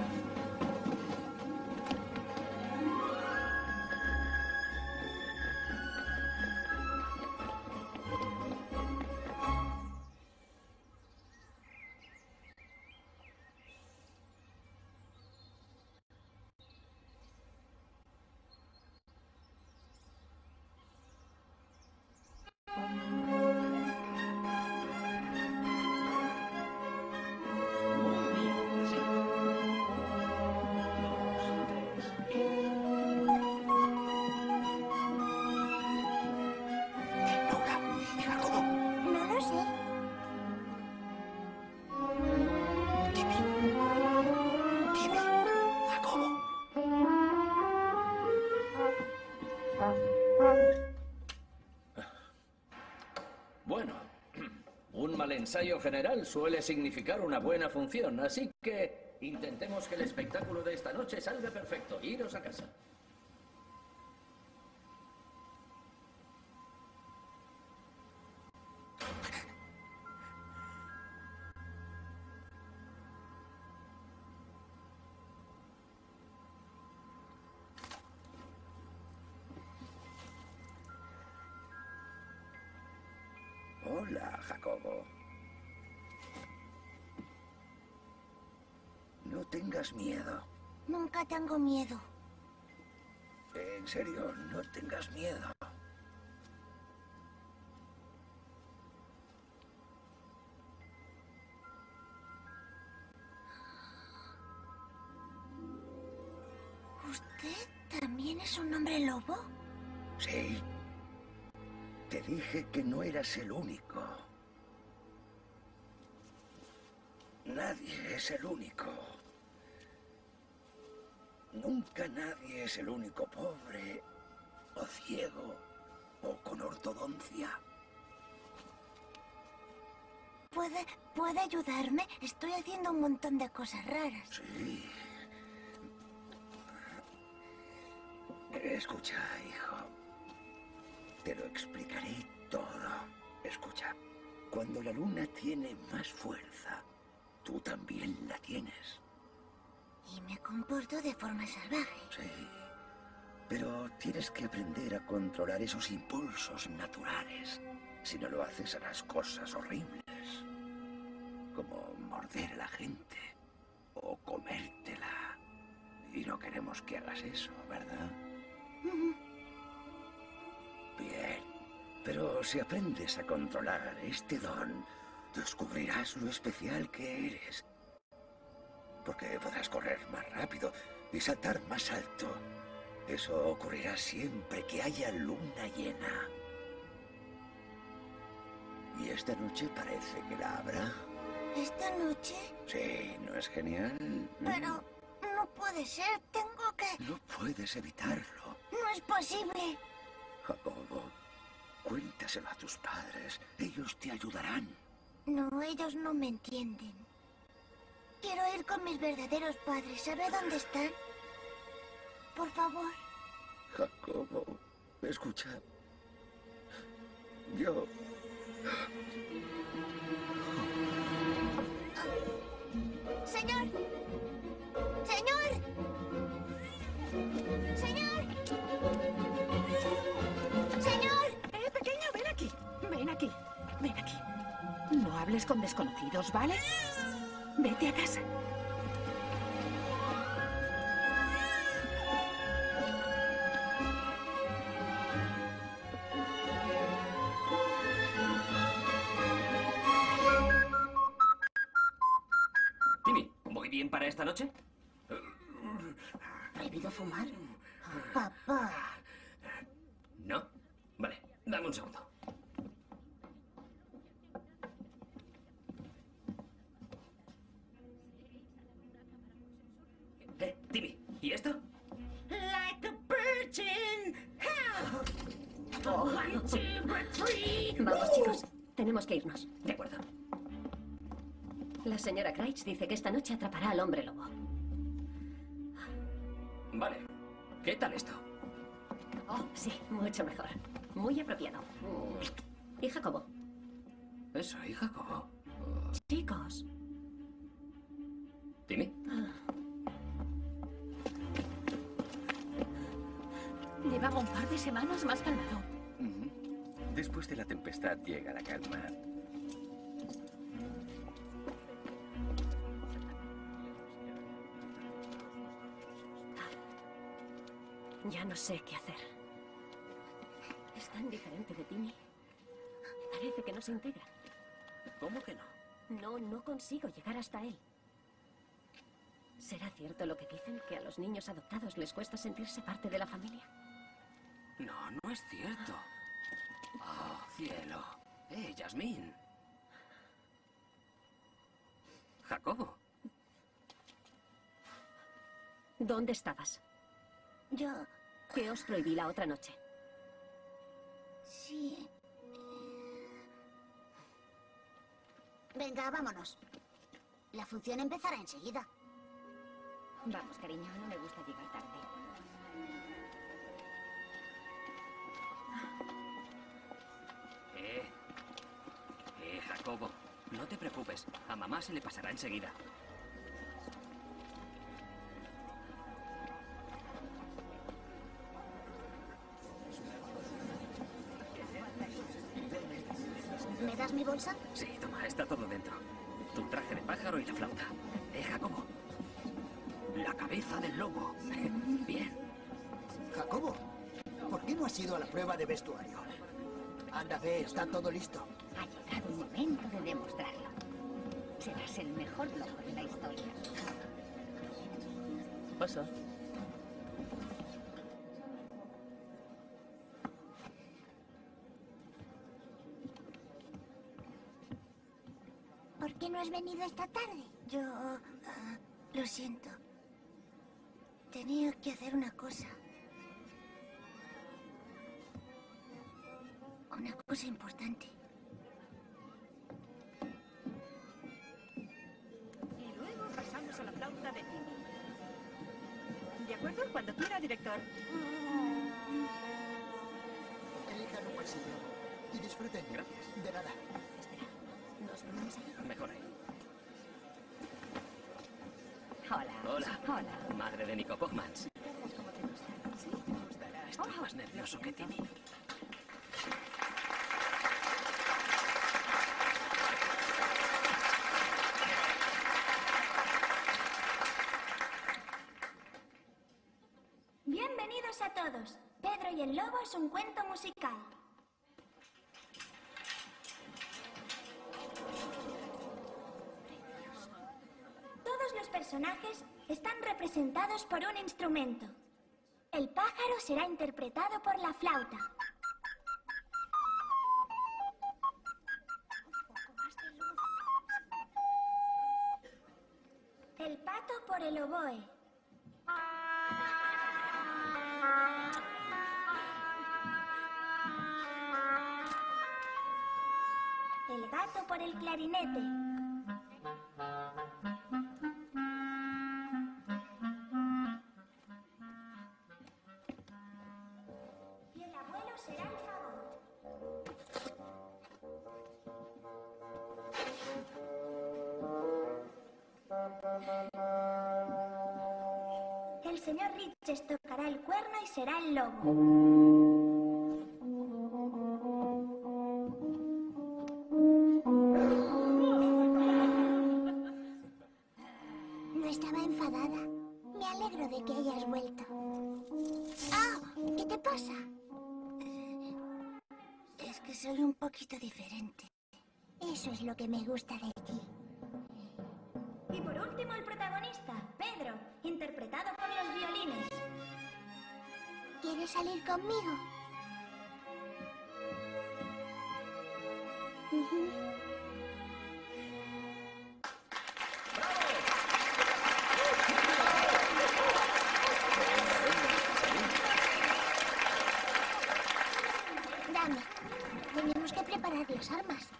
No lo sé. Bueno, un mal ensayo general suele significar una buena función, así que intentemos que el espectáculo de esta noche salga perfecto. Iros a casa. Hola, Jacobo. No tengas miedo. Nunca tengo miedo. En serio, no tengas miedo. ¿Usted también es un hombre lobo? Sí. Te dije que no eras el único. Nadie es el único. Nunca nadie es el único pobre, o ciego, o con ortodoncia. ¿Puede, ¿Puede ayudarme? Estoy haciendo un montón de cosas raras. Sí. Escucha, hijo. Te lo explicaré todo. Escucha, cuando la luna tiene más fuerza, tú también la tienes. Y me comporto de forma salvaje. Sí, pero tienes que aprender a controlar esos impulsos naturales. Si no lo haces, harás cosas horribles. Como morder a la gente o comértela. Y no queremos que hagas eso, ¿verdad? Bien, pero si aprendes a controlar este don, descubrirás lo especial que eres. Porque podrás correr más rápido y saltar más alto. Eso ocurrirá siempre que haya luna llena. Y esta noche parece que la habrá. ¿Esta noche? Sí, ¿no es genial? Pero no puede ser. Tengo que... No puedes evitarlo. No es posible. Jacobo, cuéntaselo a tus padres. Ellos te ayudarán. No, ellos no me entienden. Quiero ir con mis verdaderos padres. ¿Sabe dónde están? Por favor. Jacobo, escucha. Yo... ¡Señor! ¡Señor! ¡Señor! ¡Señor! Eh, pequeño, ven aquí. Ven aquí. Ven aquí. No hables con desconocidos, ¿vale? Vete a casa. Timmy, ¿voy bien para esta noche? ¿Prohibido fumar? Papá. ¿No? Vale, dame un segundo. Eh, Timmy, ¿y esto? Like a virgin hell. One, two, three. Vamos, chicos. Tenemos que irnos. De acuerdo. La señora Craig dice que esta noche atrapará al hombre lobo. Vale. ¿Qué tal esto? Oh, sí, mucho mejor. Muy apropiado. ¿Y Jacobo? Eso, y Jacobo. Chicos. Timmy. Llevaba un par de semanas más calmado. Ujú. Después de la tempestad llega la calma. Ya no sé qué hacer. Es tan diferente de Timmy. Parece que no se integra. ¿Cómo que no? No, no consigo llegar hasta él. ¿Será cierto lo que dicen, que a los niños adoptados les cuesta sentirse parte de la familia? No, no es cierto. Oh, cielo. Eh, Yasmín. Jacobo. ¿Dónde estabas? Yo... ¿Qué os prohibí la otra noche? Sí. Venga, vámonos. La función empezará enseguida. Vamos, cariño, no me gusta llegar tarde. Eh. Eh, Jacobo. No te preocupes. A mamá se le pasará enseguida. ¿Me das mi bolsa? Sí, toma, está todo dentro. Tu traje de pájaro y la flauta. Eh, Jacobo. La cabeza del lobo. Bien. Jacobo, ¿por qué no has ido a la prueba de vestuario? Anda, ve, está todo listo. Ha llegado el momento de demostrarlo. Serás el mejor lobo de la historia. Pasa. ¿Por qué no has venido esta tarde? Yo... ah, lo siento. Tenía que hacer una cosa. Una cosa importante. Y luego pasamos a la flauta de Timmy. ¿De acuerdo? Cuando quiera, director. Elijan un pasillo y disfruten. Gracias. De nada. Espera, ¿nos ponemos ahí? Mejor ahí. Hola. Hola. Hola. Madre de Nico Pochmans. ¿Cómo te gusta? Sí, te gustará. Estoy más nervioso que Timmy. Bienvenidos a todos. Pedro y el Lobo es un cuento musical. Todos los personajes están representados por un instrumento. El pájaro será interpretado por la flauta. El pato por el oboe. El gato por el clarinete. Y el abuelo será el fagot. El señor Riches tocará el cuerno y será el lobo. No estaba enfadada. Me alegro de que hayas vuelto. ¡Ah! ¿Qué te pasa? Es que soy un poquito diferente. Eso es lo que me gusta de ti. Y por último, el protagonista, Pedro, interpretado por los violines. ¿Quieres salir conmigo? Uh-huh. Dame. Tenemos que preparar las armas.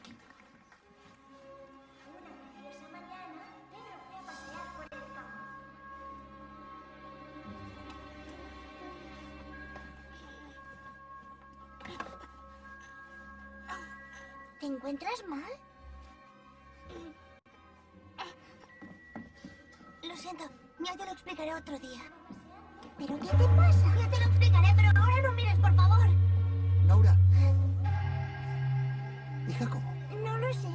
¿Te encuentras mal? Lo siento, ya te lo explicaré otro día. ¿Pero qué te pasa? Ya te lo explicaré, pero ahora no mires, por favor. Nora. ¿Y Jacobo? No lo sé.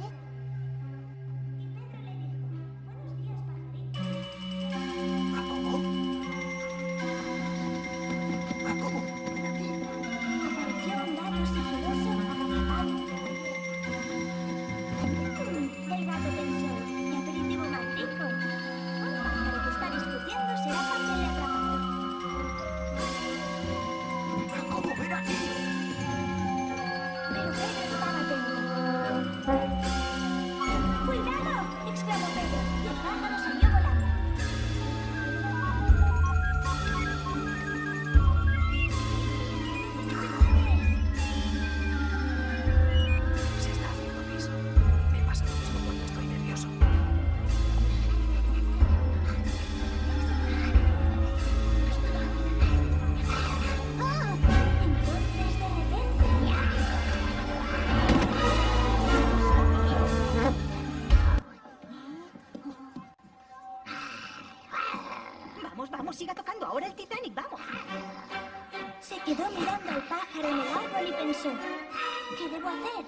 Jacobo. Jacobo, ven aquí. Apareció un gato sigiloso agazapado. El gato pensó, qué aperitivo más rico. Un pájaro que está discutiendo será fácil de atrapar. Jacobo, ven aquí. Pero Pedro estaba atento. ¡Cuidado! Exclamó Pedro, y el pájaro salió volando. Se está haciendo pis. Me pasa lo mismo cuando estoy nervioso. ¡Oh! Entonces de repente... Vamos, vamos, siga tocando. Ahora el Titanic, vamos. Se quedó mirando al pájaro en el árbol y pensó, ¿qué debo hacer?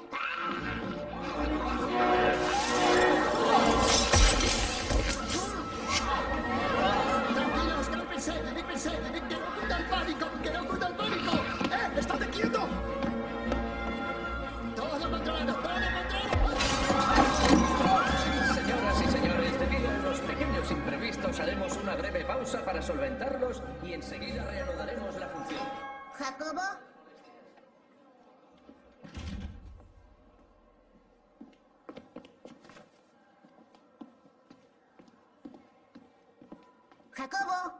Tranquilos, cálmense, cálmense. Que no cunda el pánico, que no cunda el pánico. ¡Eh! ¡Estate quieto! Todo controlado, todo controlado. Señoras y señores, debido a los pequeños imprevistos, haremos una breve pausa para solventarlos y enseguida reanudaremos la función. ¿Jacobo? ¿Jacobo?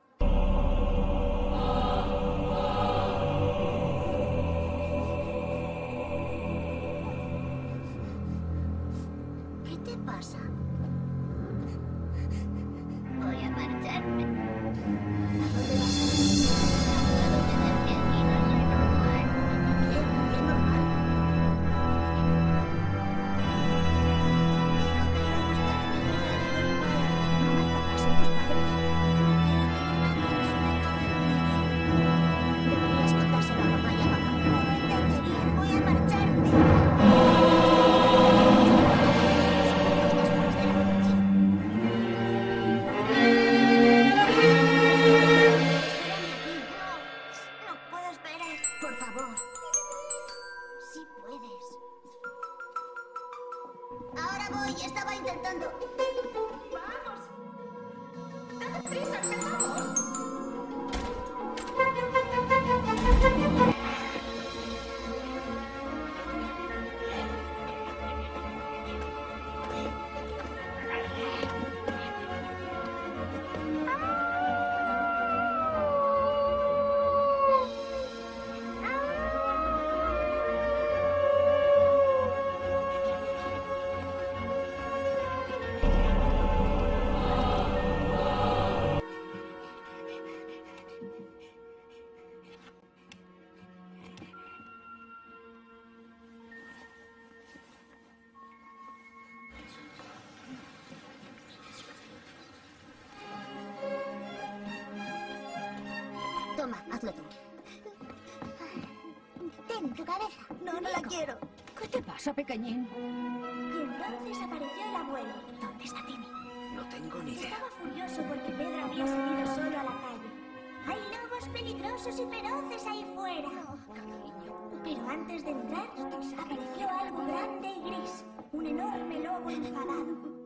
¿Qué te pasa? Voy a marcharme. ¿A dónde vas a ir? Acabo de verme aquí, no soy normal. ¿Qué? ¿Qué es normal? Tengo que ir a buscar a mis verdaderos padres. Mamá y papá son tus padres. Toma, hazlo tú. Ten tu cabeza. No, no la quiero. ¿Qué te pasa, pequeñín? Y entonces apareció el abuelo. ¿Dónde está Timmy? No tengo ni idea. Estaba furioso porque Pedro había salido solo a la calle. Hay lobos peligrosos y feroces ahí fuera. Pero antes de entrar, apareció algo grande y gris. Un enorme lobo enfadado.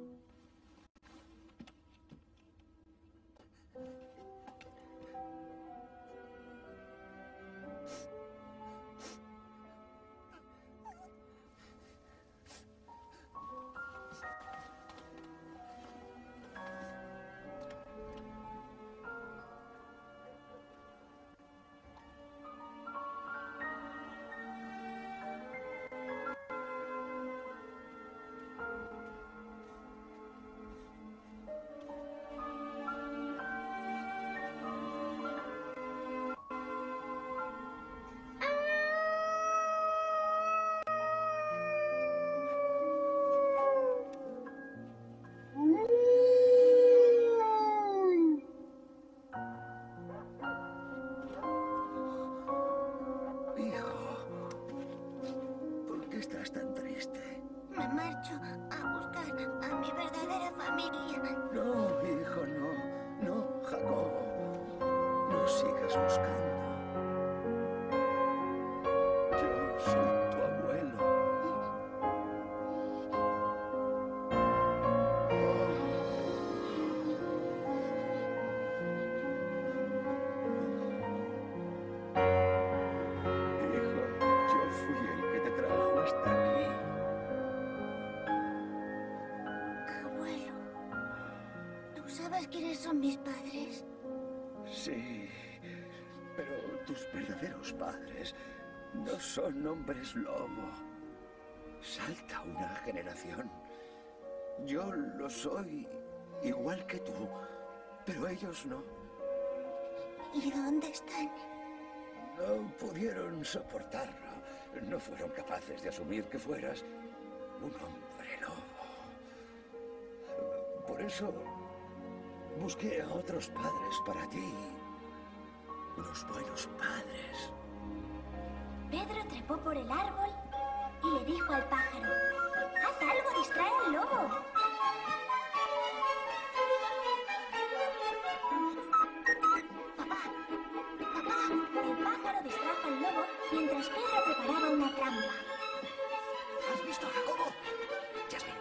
Estás tan triste. Me marcho a buscar a mi verdadera familia. No, hijo, no. No, Jacobo. No sigas buscando. Yo soy tu abuelo. ¿Sabes quiénes son mis padres? Sí, pero tus verdaderos padres no son hombres lobo. Salta una generación. Yo lo soy igual que tú, pero ellos no. ¿Y dónde están? No pudieron soportarlo. No fueron capaces de asumir que fueras un hombre lobo. Por eso busqué a otros padres para ti. Unos buenos padres. Pedro trepó por el árbol y le dijo al pájaro: ¡haz algo! ¡Distrae al lobo! Papá, papá, el pájaro distrajo al lobo mientras Pedro preparaba una trampa. ¿Has visto a Jacobo? Jasmine.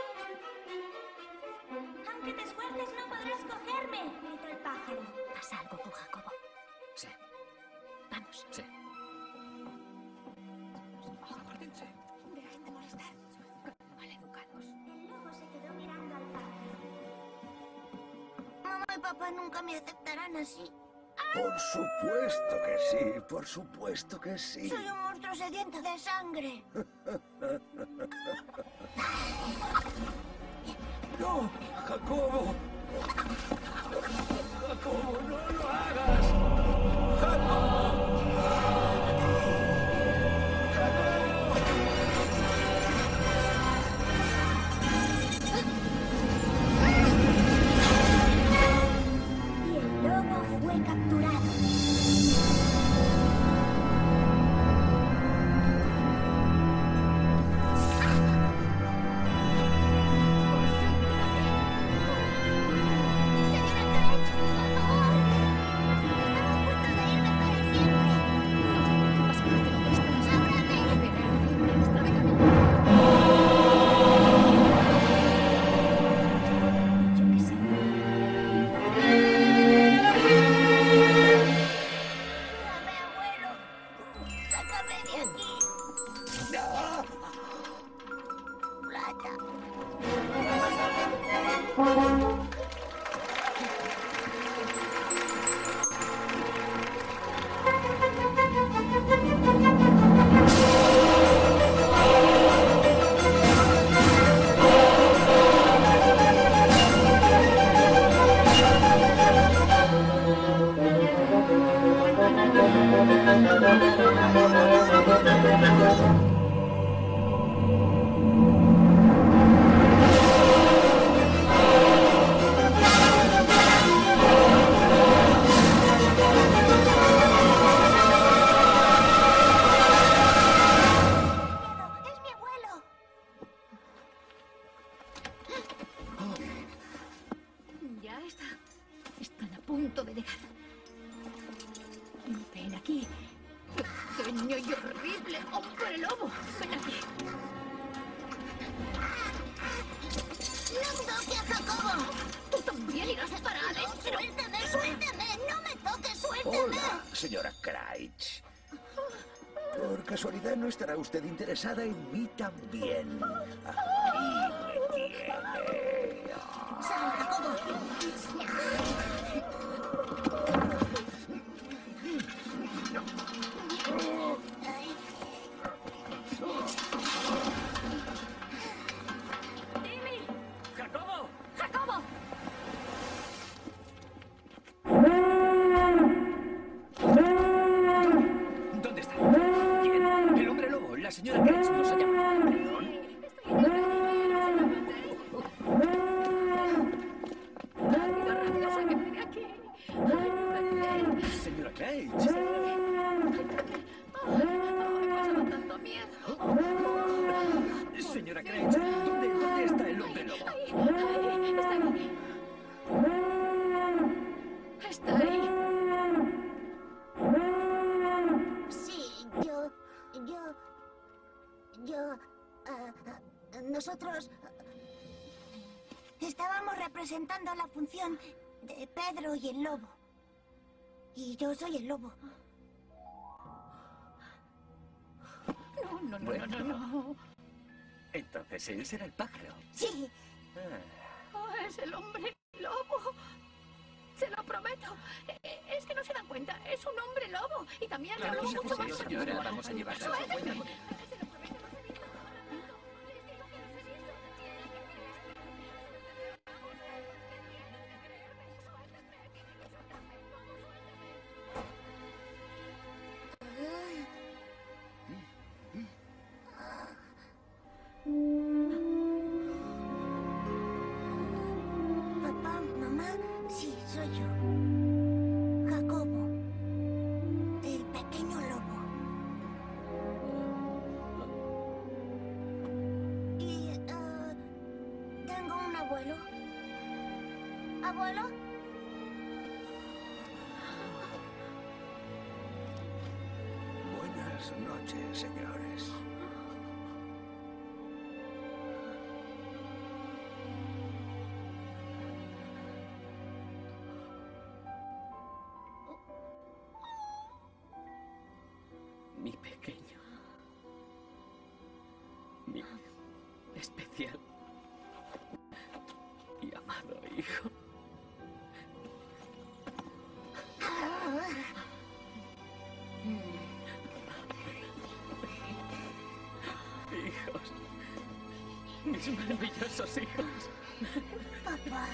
Aunque te esfuerces, no podrás cogerme, gritó el pájaro. ¿Pasa algo con Jacobo? Sí. Vamos. Sí. Apártense. Dejen de molestar. Maleducados. El lobo se quedó mirando al pájaro. Mamá y papá nunca me aceptarán así. Por supuesto que sí, por supuesto que sí. Soy un monstruo sediento de sangre. ¡No! ¡Jacobo! ¡Jacobo, no lo hagas! ¡Jacobo! Y el lobo fue capturado. está. Están a punto de llegar. Ven aquí. Pequeño y horrible hombre lobo. Ven aquí. ¡No toque a Jacobo! Tú también irás para adentro. ¡Suélteme, suélteme! ¡No me toques, suélteme! Hola, señora Craig. Por casualidad, ¿no estará usted interesada en mí también? Aquí me tiene. ¡Sal, Jacobo! ¡Timmy! ¡Jacobo! ¡Jacobo! ¿Dónde está? ¿Quién? El hombre lobo. La señora Grace nos ha llamado. ¿Perdón? Rápido, rápido, sáquenme de aquí. Señora Grace. Ay, me has dado tanto miedo. Señora Grace, ¿dónde, ¿dónde está el hombre lobo? Ahí, ahí, está ahí. Está ahí. Sí, yo... Yo... Yo... ah, ah, nosotros... ah, estábamos representando la función de Pedro y el lobo. Y yo soy el lobo. No, no, no, Bueno. no, no, no. Entonces él será el pájaro. Sí, Ah. Oh, es el hombre lobo. Se lo prometo. Eh, Es que no se dan cuenta. Es un hombre lobo. Y también Claro lobo que mucho sí, más señora. antiguo. Vamos a llevarla. Suéltame. Se lo prometo, los he visto. papá, mamá, sí, soy yo. Jacobo, el pequeño lobo. Y, ah, tengo un abuelo. ¿Abuelo? Buenas noches, señores. Mi pequeño. Mi especial y amado hijo. Hijos. Mis maravillosos hijos. Papá.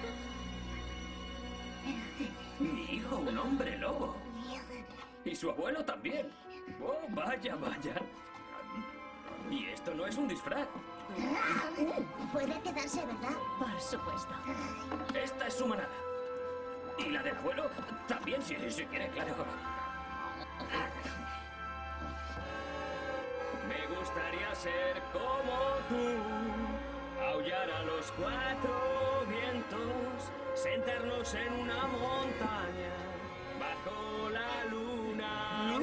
Mi hijo, un hombre lobo. Y su abuelo también. Oh, vaya, vaya. Y esto no es un disfraz. Puede quedarse, ¿verdad? Por supuesto. Esta es su manada. Y la del abuelo también, si, si quiere, claro. Me gustaría ser como tú, aullar a los cuatro vientos, sentarnos en una montaña, bajo la luna.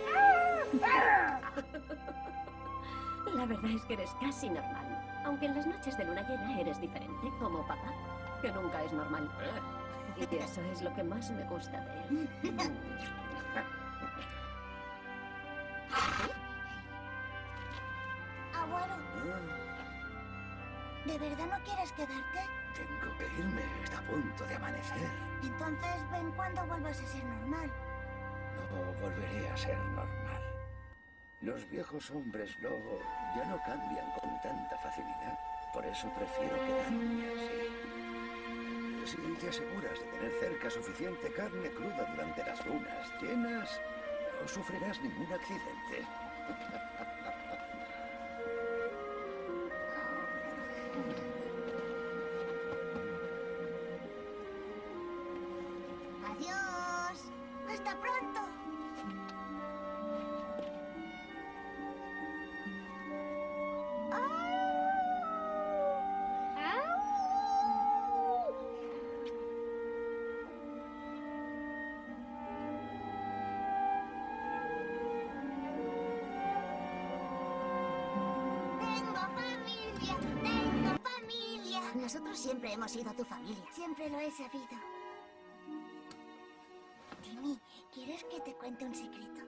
La verdad es que eres casi normal. Aunque en las noches de luna llena eres diferente, como papá, que nunca es normal. Y eso es lo que más me gusta de él. Abuelo, ¿de verdad no quieres quedarte? Tengo que irme. Está a punto de amanecer. Entonces ven cuando vuelvas a ser normal. No volveré a ser normal. Los viejos hombres lobo ya no cambian con tanta facilidad. Por eso prefiero quedarme así. Si te aseguras de tener cerca suficiente carne cruda durante las lunas llenas, no sufrirás ningún accidente. Adiós. Hasta pronto. Nosotros siempre hemos sido tu familia. Siempre lo he sabido. Timmy, ¿quieres que te cuente un secreto?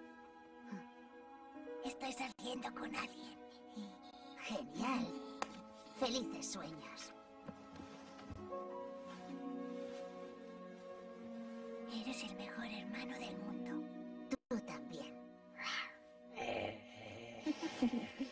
Estoy saliendo con alguien. Genial. Felices sueños. Eres el mejor hermano del mundo. Tú también.